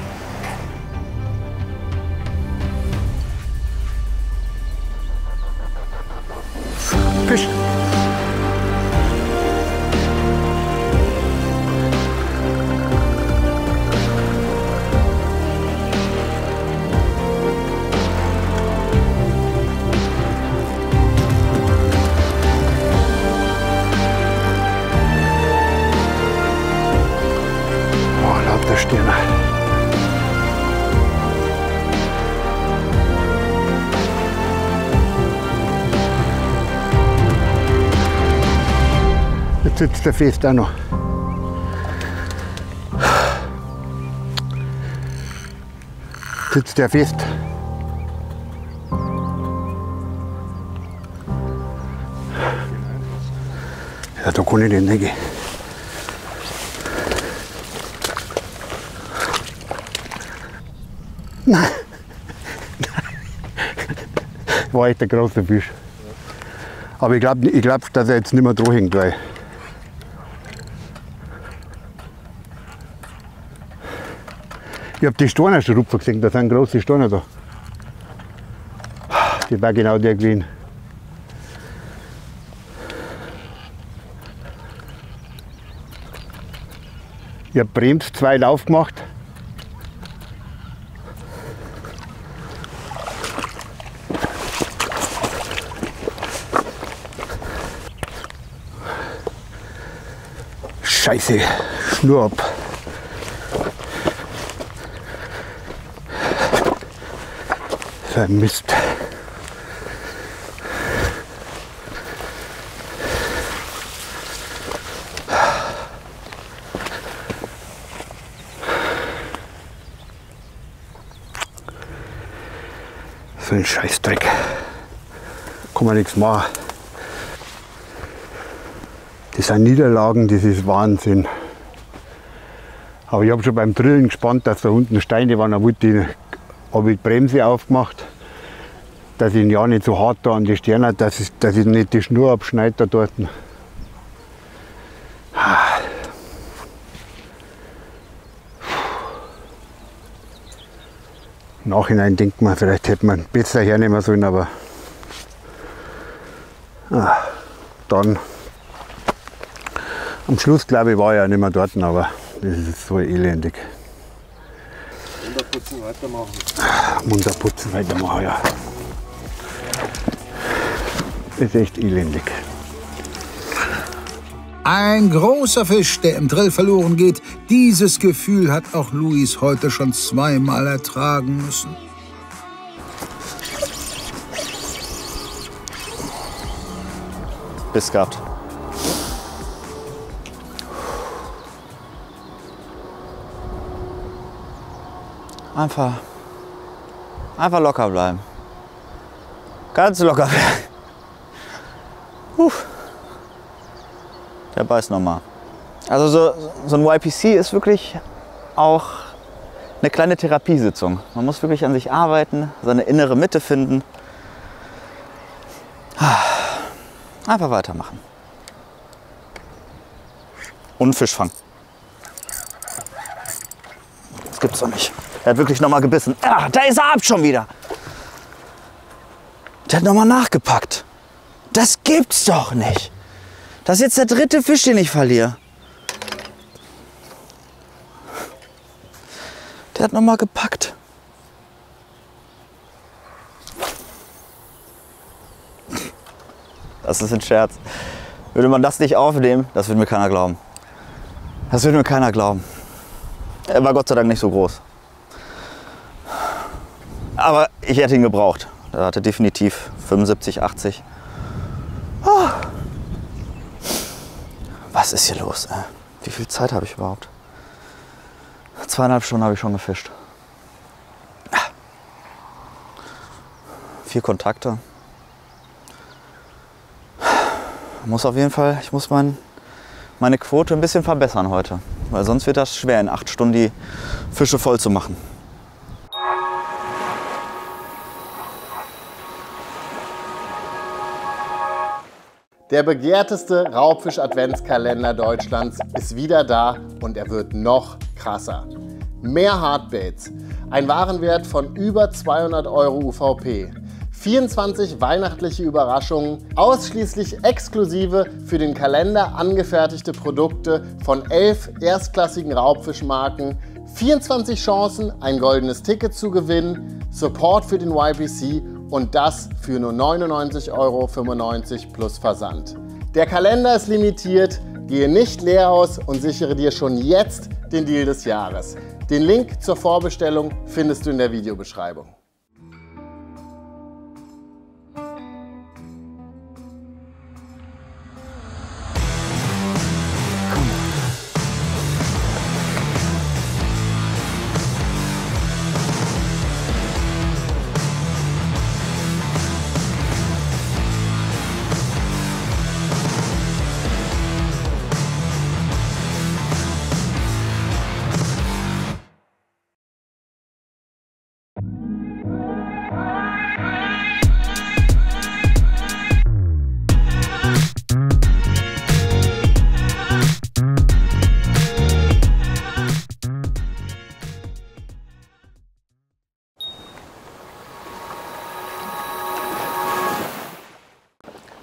Fisch. sitzt der fest auch noch. Sitzt der fest. Ja, da kann ich den nicht gehen. Nein. War echt ein großer Fisch. Aber ich glaube, ich glaub, dass er jetzt nicht mehr dran hängt, weil ich habe die Steine schon rupfen gesehen, da sind große Steine da. Die war genau der gewesen. Ich habe bremst zwei Lauf gemacht. Scheiße, Schnur ab. So ein Mist. So ein Scheißdreck. Kann man nichts machen. Das sind Niederlagen, das ist Wahnsinn. Aber ich habe schon beim Drillen gespannt, dass da unten Steine waren. Da habe ich die Bremse aufgemacht, dass ich ihn ja nicht so hart da an die Sterne, dass ich, dass ich nicht die Schnur abschneide da dort. Im Nachhinein denkt man, vielleicht hätte man besser hernehmen sollen, aber ah, dann am Schluss, glaube ich, war ich ja nicht mehr dort, aber das ist so elendig. Munterputzen weitermachen. Munterputzen weitermachen, ja. Das ist echt elendig. Ein großer Fisch, der im Drill verloren geht. Dieses Gefühl hat auch Luis heute schon zweimal ertragen müssen. Biss gehabt. Einfach, einfach locker bleiben. Ganz locker bleiben. Puh. Der beißt nochmal. Also so, so ein Y P C ist wirklich auch eine kleine Therapiesitzung. Man muss wirklich an sich arbeiten, seine innere Mitte finden. Einfach weitermachen. Und Fisch fangen. Das gibt's doch nicht. Der hat wirklich nochmal gebissen. Ah, da ist er ab schon wieder. Der hat nochmal nachgepackt. Das gibt's doch nicht. Das ist jetzt der dritte Fisch, den ich verliere. Der hat nochmal gepackt. Das ist ein Scherz. Würde man das nicht aufnehmen, das würde mir keiner glauben. Das würde mir keiner glauben. Er war Gott sei Dank nicht so groß. Aber ich hätte ihn gebraucht. Er hatte definitiv fünfundsiebzig, achtzig. Oh. Was ist hier los? Ey? Wie viel Zeit habe ich überhaupt? Zweieinhalb Stunden habe ich schon gefischt. Vier Kontakte. Muss auf jeden Fall, ich muss mein, meine Quote ein bisschen verbessern heute. Weil sonst wird das schwer, in acht Stunden die Fische voll zu machen. Der begehrteste Raubfisch-Adventskalender Deutschlands ist wieder da und er wird noch krasser. Mehr Hardbaits, ein Warenwert von über zweihundert Euro U V P, vierundzwanzig weihnachtliche Überraschungen, ausschließlich exklusive für den Kalender angefertigte Produkte von elf erstklassigen Raubfischmarken, vierundzwanzig Chancen, ein goldenes Ticket zu gewinnen, Support für den Y P C und das für nur neunundneunzig Euro fünfundneunzig plus Versand. Der Kalender ist limitiert, gehe nicht leer aus und sichere dir schon jetzt den Deal des Jahres. Den Link zur Vorbestellung findest du in der Videobeschreibung.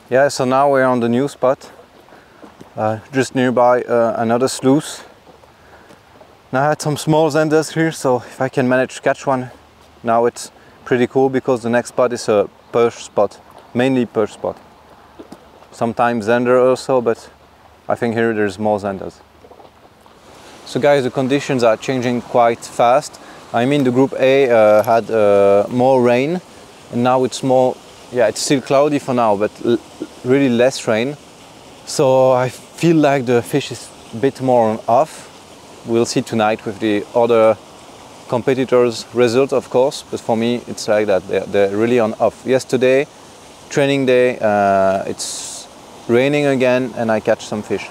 Yeah, so now we're on the new spot, uh, just nearby uh, another sluice. Now I had some small zanders here, so if I can manage to catch one, now it's pretty cool because the next spot is a perch spot, mainly perch spot. Sometimes zander also, but I think here there's more zanders. So guys, the conditions are changing quite fast. I mean, the group A uh, had uh, more rain, and now it's more, yeah, it's still cloudy for now, but l really less rain. So I feel like the fish is a bit more on off. We'll see tonight with the other competitors' results, of course, but for me it's like that, they're, they're really on off. Yesterday, training day, uh, it's raining again and I catch some fish.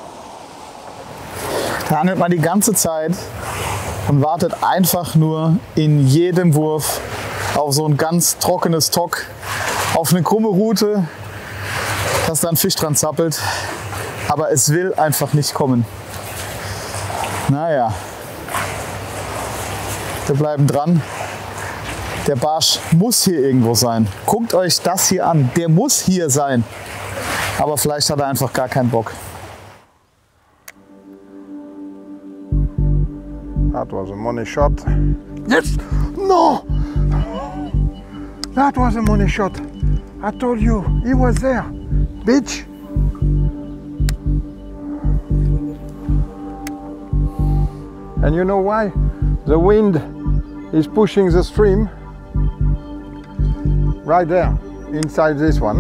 Da angelt man die ganze Zeit und wartet einfach nur in jedem Wurf auf so ein ganz trockenes Tock, auf eine krumme Route, dass da ein Fisch dran zappelt, aber es will einfach nicht kommen. Naja, wir bleiben dran. Der Barsch muss hier irgendwo sein. Guckt euch das hier an, der muss hier sein. Aber vielleicht hat er einfach gar keinen Bock. That was a money shot. Yes! No! That was a money shot. I told you, he was there. Bitch! And you know why? The wind is pushing the stream right there, inside this one.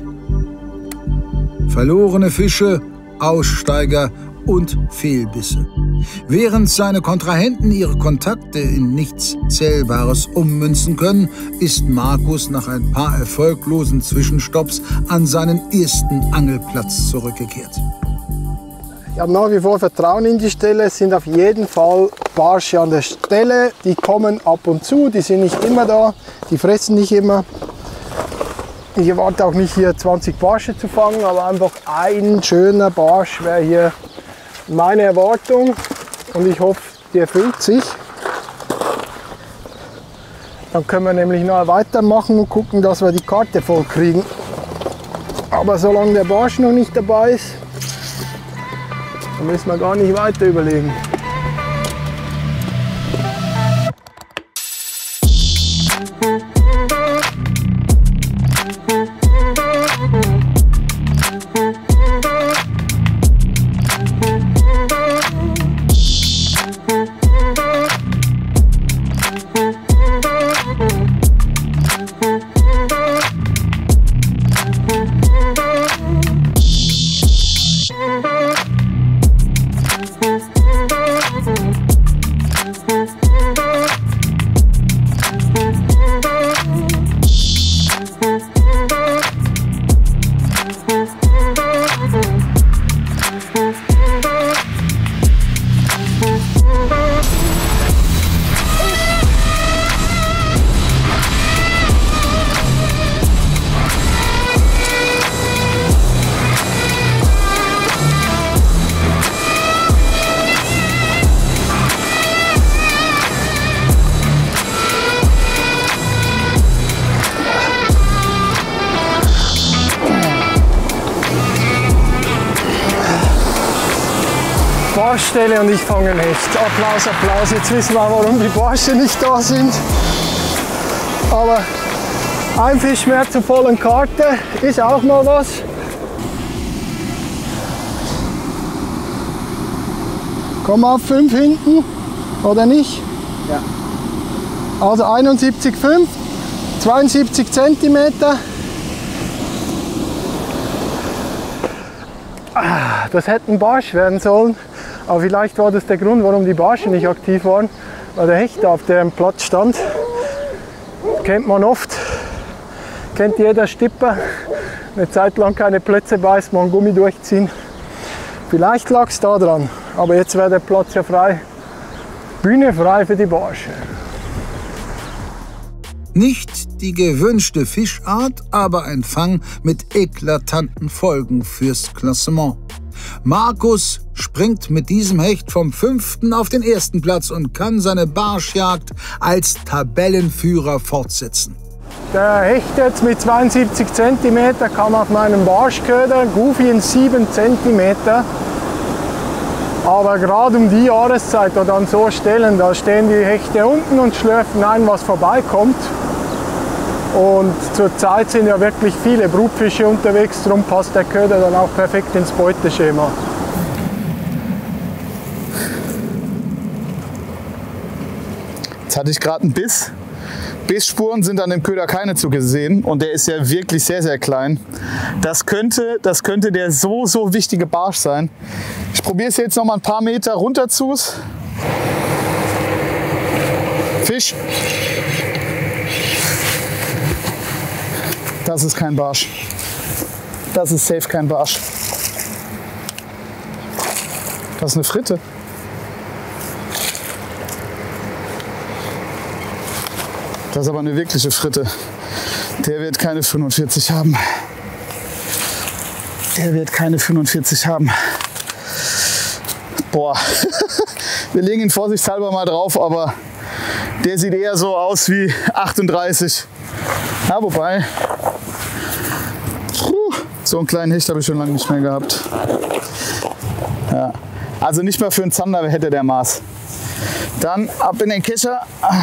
Verlorene Fische, Aussteiger und Fehlbisse. Während seine Kontrahenten ihre Kontakte in nichts Zählbares ummünzen können, ist Markus nach ein paar erfolglosen Zwischenstopps an seinen ersten Angelplatz zurückgekehrt. Ich habe nach wie vor Vertrauen in die Stelle. Es sind auf jeden Fall Barsche an der Stelle. Die kommen ab und zu, die sind nicht immer da, die fressen nicht immer. Ich erwarte auch nicht hier zwanzig Barsche zu fangen, aber einfach ein schöner Barsch wäre hier meine Erwartung und ich hoffe, die erfüllt sich. Dann können wir nämlich noch weitermachen und gucken, dass wir die Karte voll kriegen. Aber solange der Barsch noch nicht dabei ist, dann müssen wir gar nicht weiter überlegen. Barschstelle und ich fange einen Hecht. Applaus, Applaus. Jetzt wissen wir, warum die Barsche nicht da sind. Aber ein Fisch mehr zur vollen Karte ist auch mal was. Komm auf fünf hinten, oder nicht? Ja. Also einundsiebzig Komma fünf, zweiundsiebzig Zentimeter. Das hätte ein Barsch werden sollen. Aber vielleicht war das der Grund, warum die Barsche nicht aktiv waren, weil der Hecht auf dem Platz stand. Kennt man oft, kennt jeder Stipper. Eine Zeit lang keine Plätze beißt, man Gummi durchziehen. Vielleicht lag es da dran, aber jetzt wäre der Platz ja frei. Bühne frei für die Barsche. Nicht die gewünschte Fischart, aber ein Fang mit eklatanten Folgen fürs Klassement. Markus springt mit diesem Hecht vom fünften auf den ersten Platz und kann seine Barschjagd als Tabellenführer fortsetzen. Der Hecht jetzt mit zweiundsiebzig Zentimeter kam auf meinem Barschköder, Goofy in sieben Zentimeter. Aber gerade um die Jahreszeit oder an so Stellen, da stehen die Hechte unten und schlürfen ein, was vorbeikommt. Und zurzeit sind ja wirklich viele Brutfische unterwegs, darum passt der Köder dann auch perfekt ins Beuteschema. Jetzt hatte ich gerade einen Biss. Bissspuren sind an dem Köder keine zu sehen und der ist ja wirklich sehr, sehr klein. Das könnte, das könnte der so, so wichtige Barsch sein. Ich probiere es jetzt noch mal ein paar Meter runter zu. Fisch. Das ist kein Barsch. Das ist safe kein Barsch. Das ist eine Fritte. Das ist aber eine wirkliche Fritte. Der wird keine fünfundvierzig haben. Der wird keine fünfundvierzig haben. Boah. Wir legen ihn vorsichtshalber mal drauf, aber der sieht eher so aus wie achtunddreißig. Ja, wobei, puh, so einen kleinen Hecht habe ich schon lange nicht mehr gehabt. Ja. Also nicht mal für einen Zander hätte der Maß. Dann ab in den Kescher.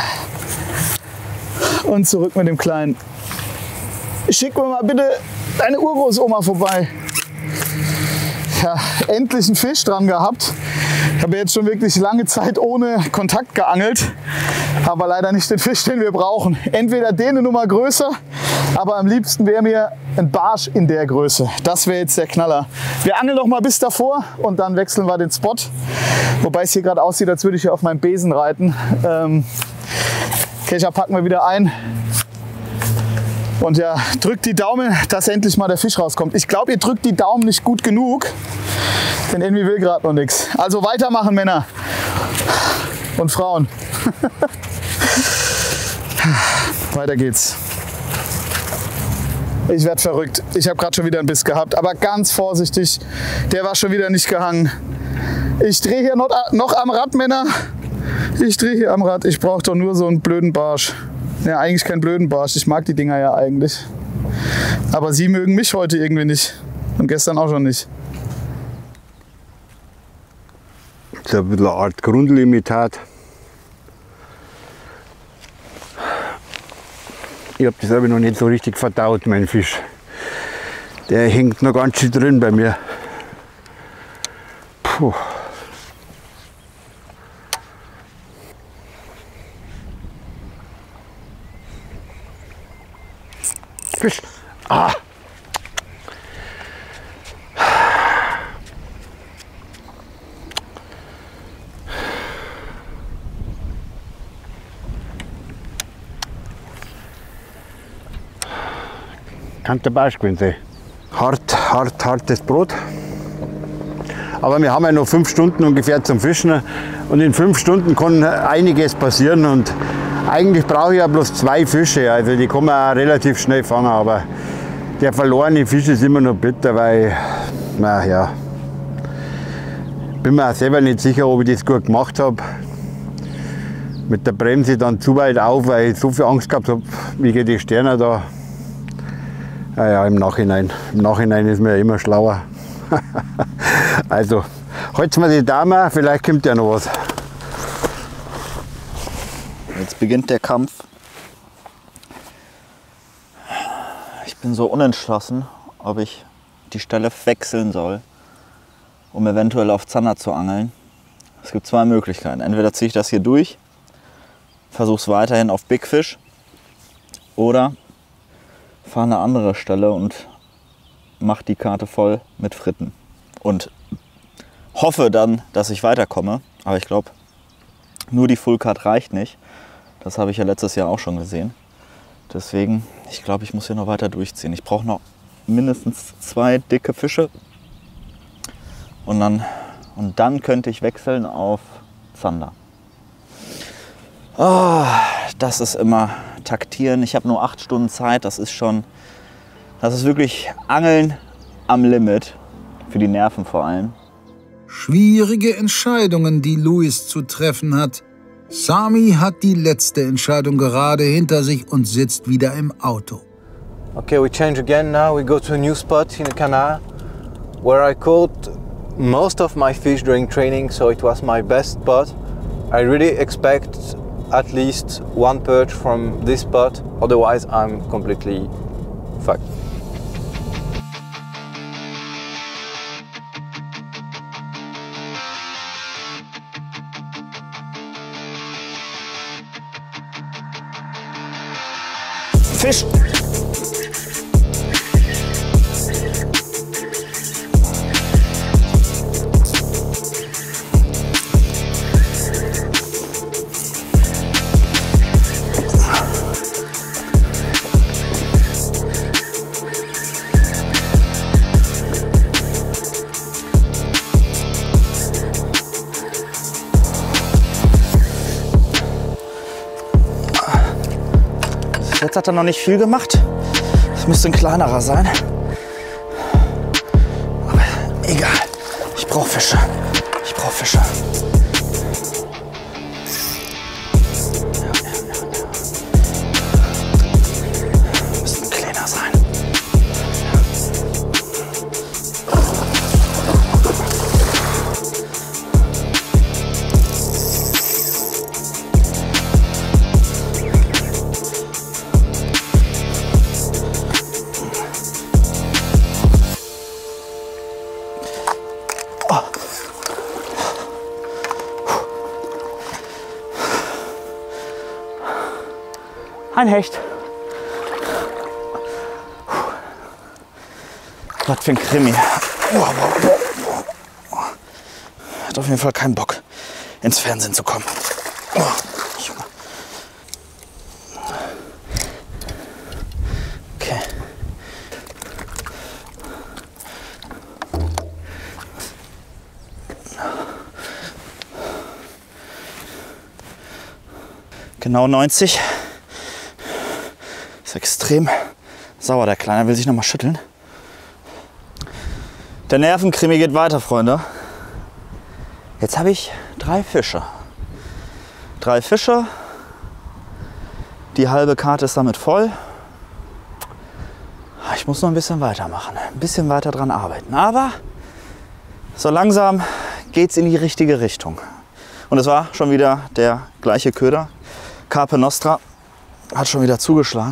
Und zurück mit dem Kleinen. Schick mir mal bitte deine Urgroßoma vorbei. Ja, endlich einen Fisch dran gehabt. Ich habe jetzt schon wirklich lange Zeit ohne Kontakt geangelt. Aber leider nicht den Fisch, den wir brauchen. Entweder den eine Nummer größer, aber am liebsten wäre mir ein Barsch in der Größe. Das wäre jetzt der Knaller. Wir angeln noch mal bis davor und dann wechseln wir den Spot. Wobei es hier gerade aussieht, als würde ich hier auf meinem Besen reiten. Ähm, Kescher packen wir wieder ein. Und ja, drückt die Daumen, dass endlich mal der Fisch rauskommt. Ich glaube, ihr drückt die Daumen nicht gut genug, denn irgendwie will gerade noch nichts. Also weitermachen, Männer und Frauen. Weiter geht's. Ich werde verrückt. Ich habe gerade schon wieder einen Biss gehabt, aber ganz vorsichtig. Der war schon wieder nicht gehangen. Ich drehe hier noch, noch am Rad, Männer. Ich drehe hier am Rad. Ich brauche doch nur so einen blöden Barsch. Ja, eigentlich keinen blöden Barsch. Ich mag die Dinger ja eigentlich. Aber sie mögen mich heute irgendwie nicht. Und gestern auch schon nicht. Das ist ein bisschen eine Art Grundlimitat. Ich habe das aber noch nicht so richtig verdaut, mein Fisch. Der hängt noch ganz schön drin bei mir. Puh. Fisch. Ah. Kann der Barsch gewesen sein. Hart, hart, hartes Brot. Aber wir haben ja noch fünf Stunden ungefähr zum Fischen und in fünf Stunden kann einiges passieren und eigentlich brauche ich ja bloß zwei Fische, also die kann man auch relativ schnell fangen, aber der verlorene Fisch ist immer noch bitter, weil, naja, bin mir auch selber nicht sicher, ob ich das gut gemacht habe. Mit der Bremse dann zu weit auf, weil ich so viel Angst gehabt habe, wegen die Sterne da. Naja, im Nachhinein, im Nachhinein ist man ja immer schlauer. Also, halten wir die Daumen, vielleicht kommt ja noch was. Jetzt beginnt der Kampf. Ich bin so unentschlossen, ob ich die Stelle wechseln soll, um eventuell auf Zander zu angeln. Es gibt zwei Möglichkeiten. Entweder ziehe ich das hier durch, versuche es weiterhin auf Big Fish oder fahre eine andere Stelle und mache die Karte voll mit Fritten. Und hoffe dann, dass ich weiterkomme. Aber ich glaube, nur die Full Card reicht nicht. Das habe ich ja letztes Jahr auch schon gesehen. Deswegen, ich glaube, ich muss hier noch weiter durchziehen. Ich brauche noch mindestens zwei dicke Fische. Und dann, und dann könnte ich wechseln auf Zander. Oh, das ist immer taktieren. Ich habe nur acht Stunden Zeit. Das ist schon, das ist wirklich Angeln am Limit. Für die Nerven vor allem. Schwierige Entscheidungen, die Luis zu treffen hat. Sami hat die letzte Entscheidung gerade hinter sich und sitzt wieder im Auto. Okay, we change again now. We go to a new spot in the canal where I caught most of my fish during training, so it was my best spot. I really expect at least one perch from this spot, otherwise I'm completely fucked. Fisch! Jetzt hat er noch nicht viel gemacht. Das müsste ein kleinerer sein. Aber egal. Ich brauche Fische. Ich brauche Fische. Müsste ein kleiner sein. Ein Hecht. Was für ein Krimi. Hat auf jeden Fall keinen Bock, ins Fernsehen zu kommen. Okay. Genau neunzig. Ist extrem sauer, der Kleine will sich noch mal schütteln. Der Nervenkrimi geht weiter, Freunde. Jetzt habe ich drei Fische. Drei Fische. Die halbe Karte ist damit voll. Ich muss noch ein bisschen weitermachen, ein bisschen weiter dran arbeiten. Aber so langsam geht es in die richtige Richtung. Und es war schon wieder der gleiche Köder. Carpe Nostra hat schon wieder zugeschlagen.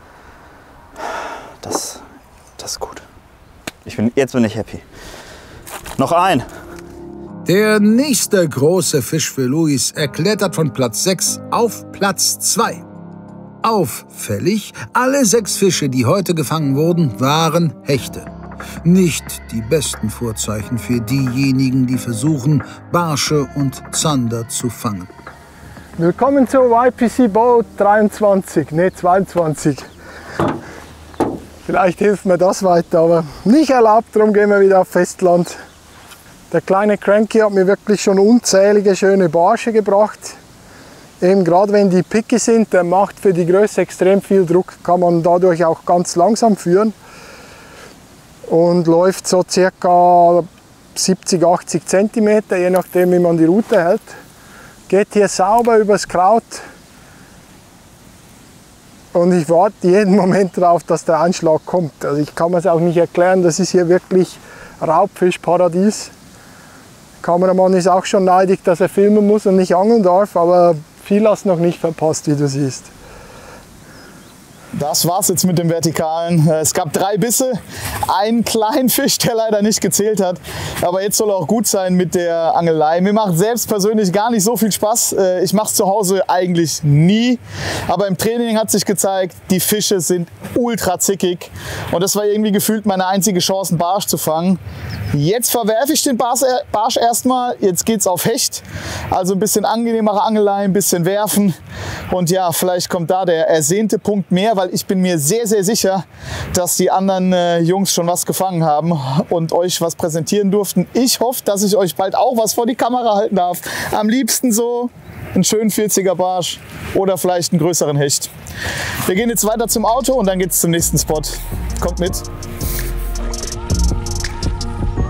Das, das ist gut. Ich bin, jetzt bin ich happy. Noch ein. Der nächste große Fisch für Luis erklettert von Platz sechs auf Platz zwei. Auffällig, alle sechs Fische, die heute gefangen wurden, waren Hechte. Nicht die besten Vorzeichen für diejenigen, die versuchen, Barsche und Zander zu fangen. Willkommen zur Y P C Boat dreiundzwanzig, ne zweiundzwanzig. Vielleicht hilft mir das weiter, aber nicht erlaubt, darum gehen wir wieder auf Festland. Der kleine Cranky hat mir wirklich schon unzählige schöne Barsche gebracht. Eben gerade wenn die picky sind, der macht für die Größe extrem viel Druck, kann man dadurch auch ganz langsam führen. Und läuft so circa siebzig, achtzig Zentimeter, je nachdem wie man die Route hält. Geht hier sauber übers Kraut. Und ich warte jeden Moment darauf, dass der Einschlag kommt. Also ich kann mir es auch nicht erklären, das ist hier wirklich Raubfischparadies. Der Kameramann ist auch schon neidig, dass er filmen muss und nicht angeln darf, aber viel hast du noch nicht verpasst, wie du siehst. Das war's jetzt mit dem Vertikalen. Es gab drei Bisse, einen kleinen Fisch, der leider nicht gezählt hat. Aber jetzt soll auch gut sein mit der Angelei. Mir macht selbst persönlich gar nicht so viel Spaß. Ich mache es zu Hause eigentlich nie. Aber im Training hat sich gezeigt, die Fische sind ultra zickig. Und das war irgendwie gefühlt meine einzige Chance, einen Barsch zu fangen. Jetzt verwerfe ich den Barsch erstmal. Jetzt geht's auf Hecht. Also ein bisschen angenehmere Angelei, ein bisschen werfen. Und ja, vielleicht kommt da der ersehnte Punkt mehr, weil ich bin mir sehr, sehr sicher, dass die anderen äh, Jungs schon was gefangen haben und euch was präsentieren durften. Ich hoffe, dass ich euch bald auch was vor die Kamera halten darf. Am liebsten so einen schönen vierziger Barsch oder vielleicht einen größeren Hecht. Wir gehen jetzt weiter zum Auto und dann geht es zum nächsten Spot. Kommt mit.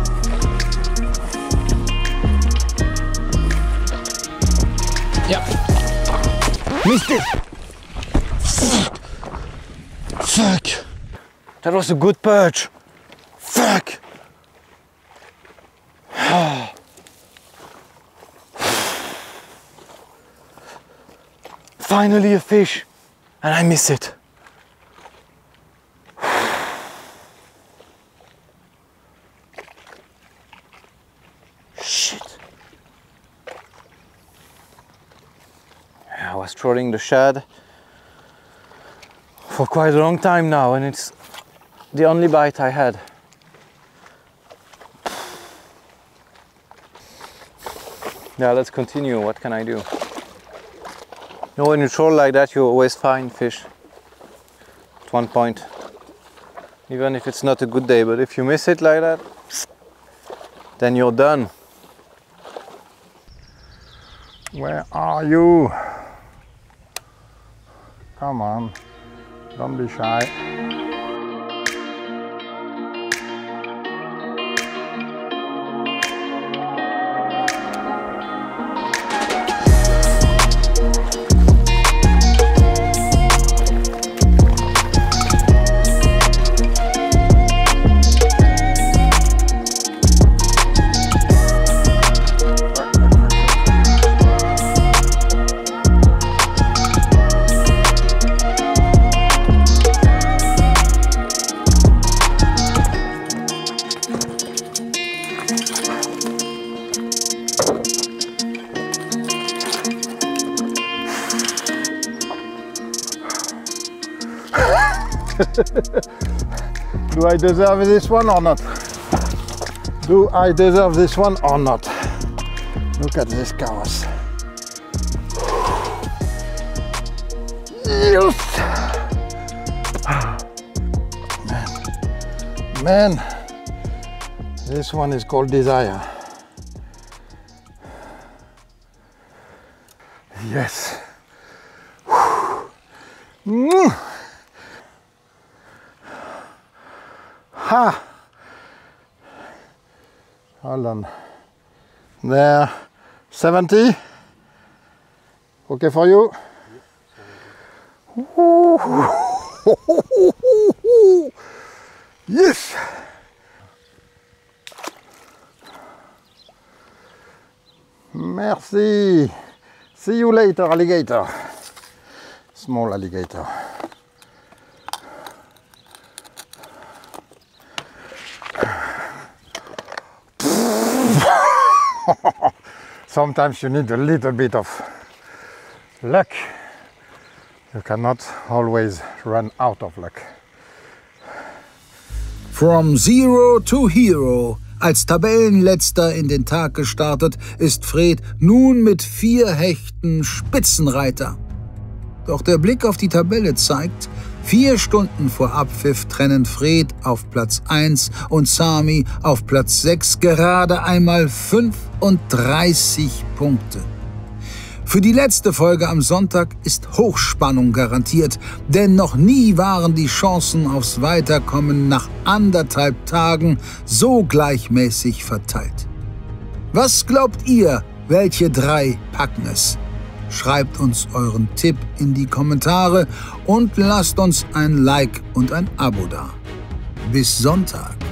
Ja. Missed it! Fuck! That was a good perch. Fuck! Finally a fish, and I miss it. Shit. I was trolling the shad for quite a long time now, and it's the only bite I had. Yeah, let's continue. What can I do? You know, when you troll like that, you always find fish at one point, even if it's not a good day. But if you miss it like that, then you're done. Where are you? Come on, don't be shy. Do I deserve this one or not? Do I deserve this one or not? Look at this cows. Yes! Man, man, this one is called Desire. Yes. Mm. Ha! Hold on. There, seventy. Okay for you? Yes! Merci. See you later, alligator. Small alligator. Sometimes you need a little bit of luck. You cannot always run out of luck. From Zero to Hero. Als Tabellenletzter in den Tag gestartet, ist Fred nun mit vier Hechten Spitzenreiter. Doch der Blick auf die Tabelle zeigt, vier Stunden vor Abpfiff trennen Fred auf Platz eins und Sami auf Platz sechs gerade einmal fünfunddreißig Punkte. Für die letzte Folge am Sonntag ist Hochspannung garantiert, denn noch nie waren die Chancen aufs Weiterkommen nach anderthalb Tagen so gleichmäßig verteilt. Was glaubt ihr, welche drei packen es? Schreibt uns euren Tipp in die Kommentare und lasst uns ein Like und ein Abo da. Bis Sonntag.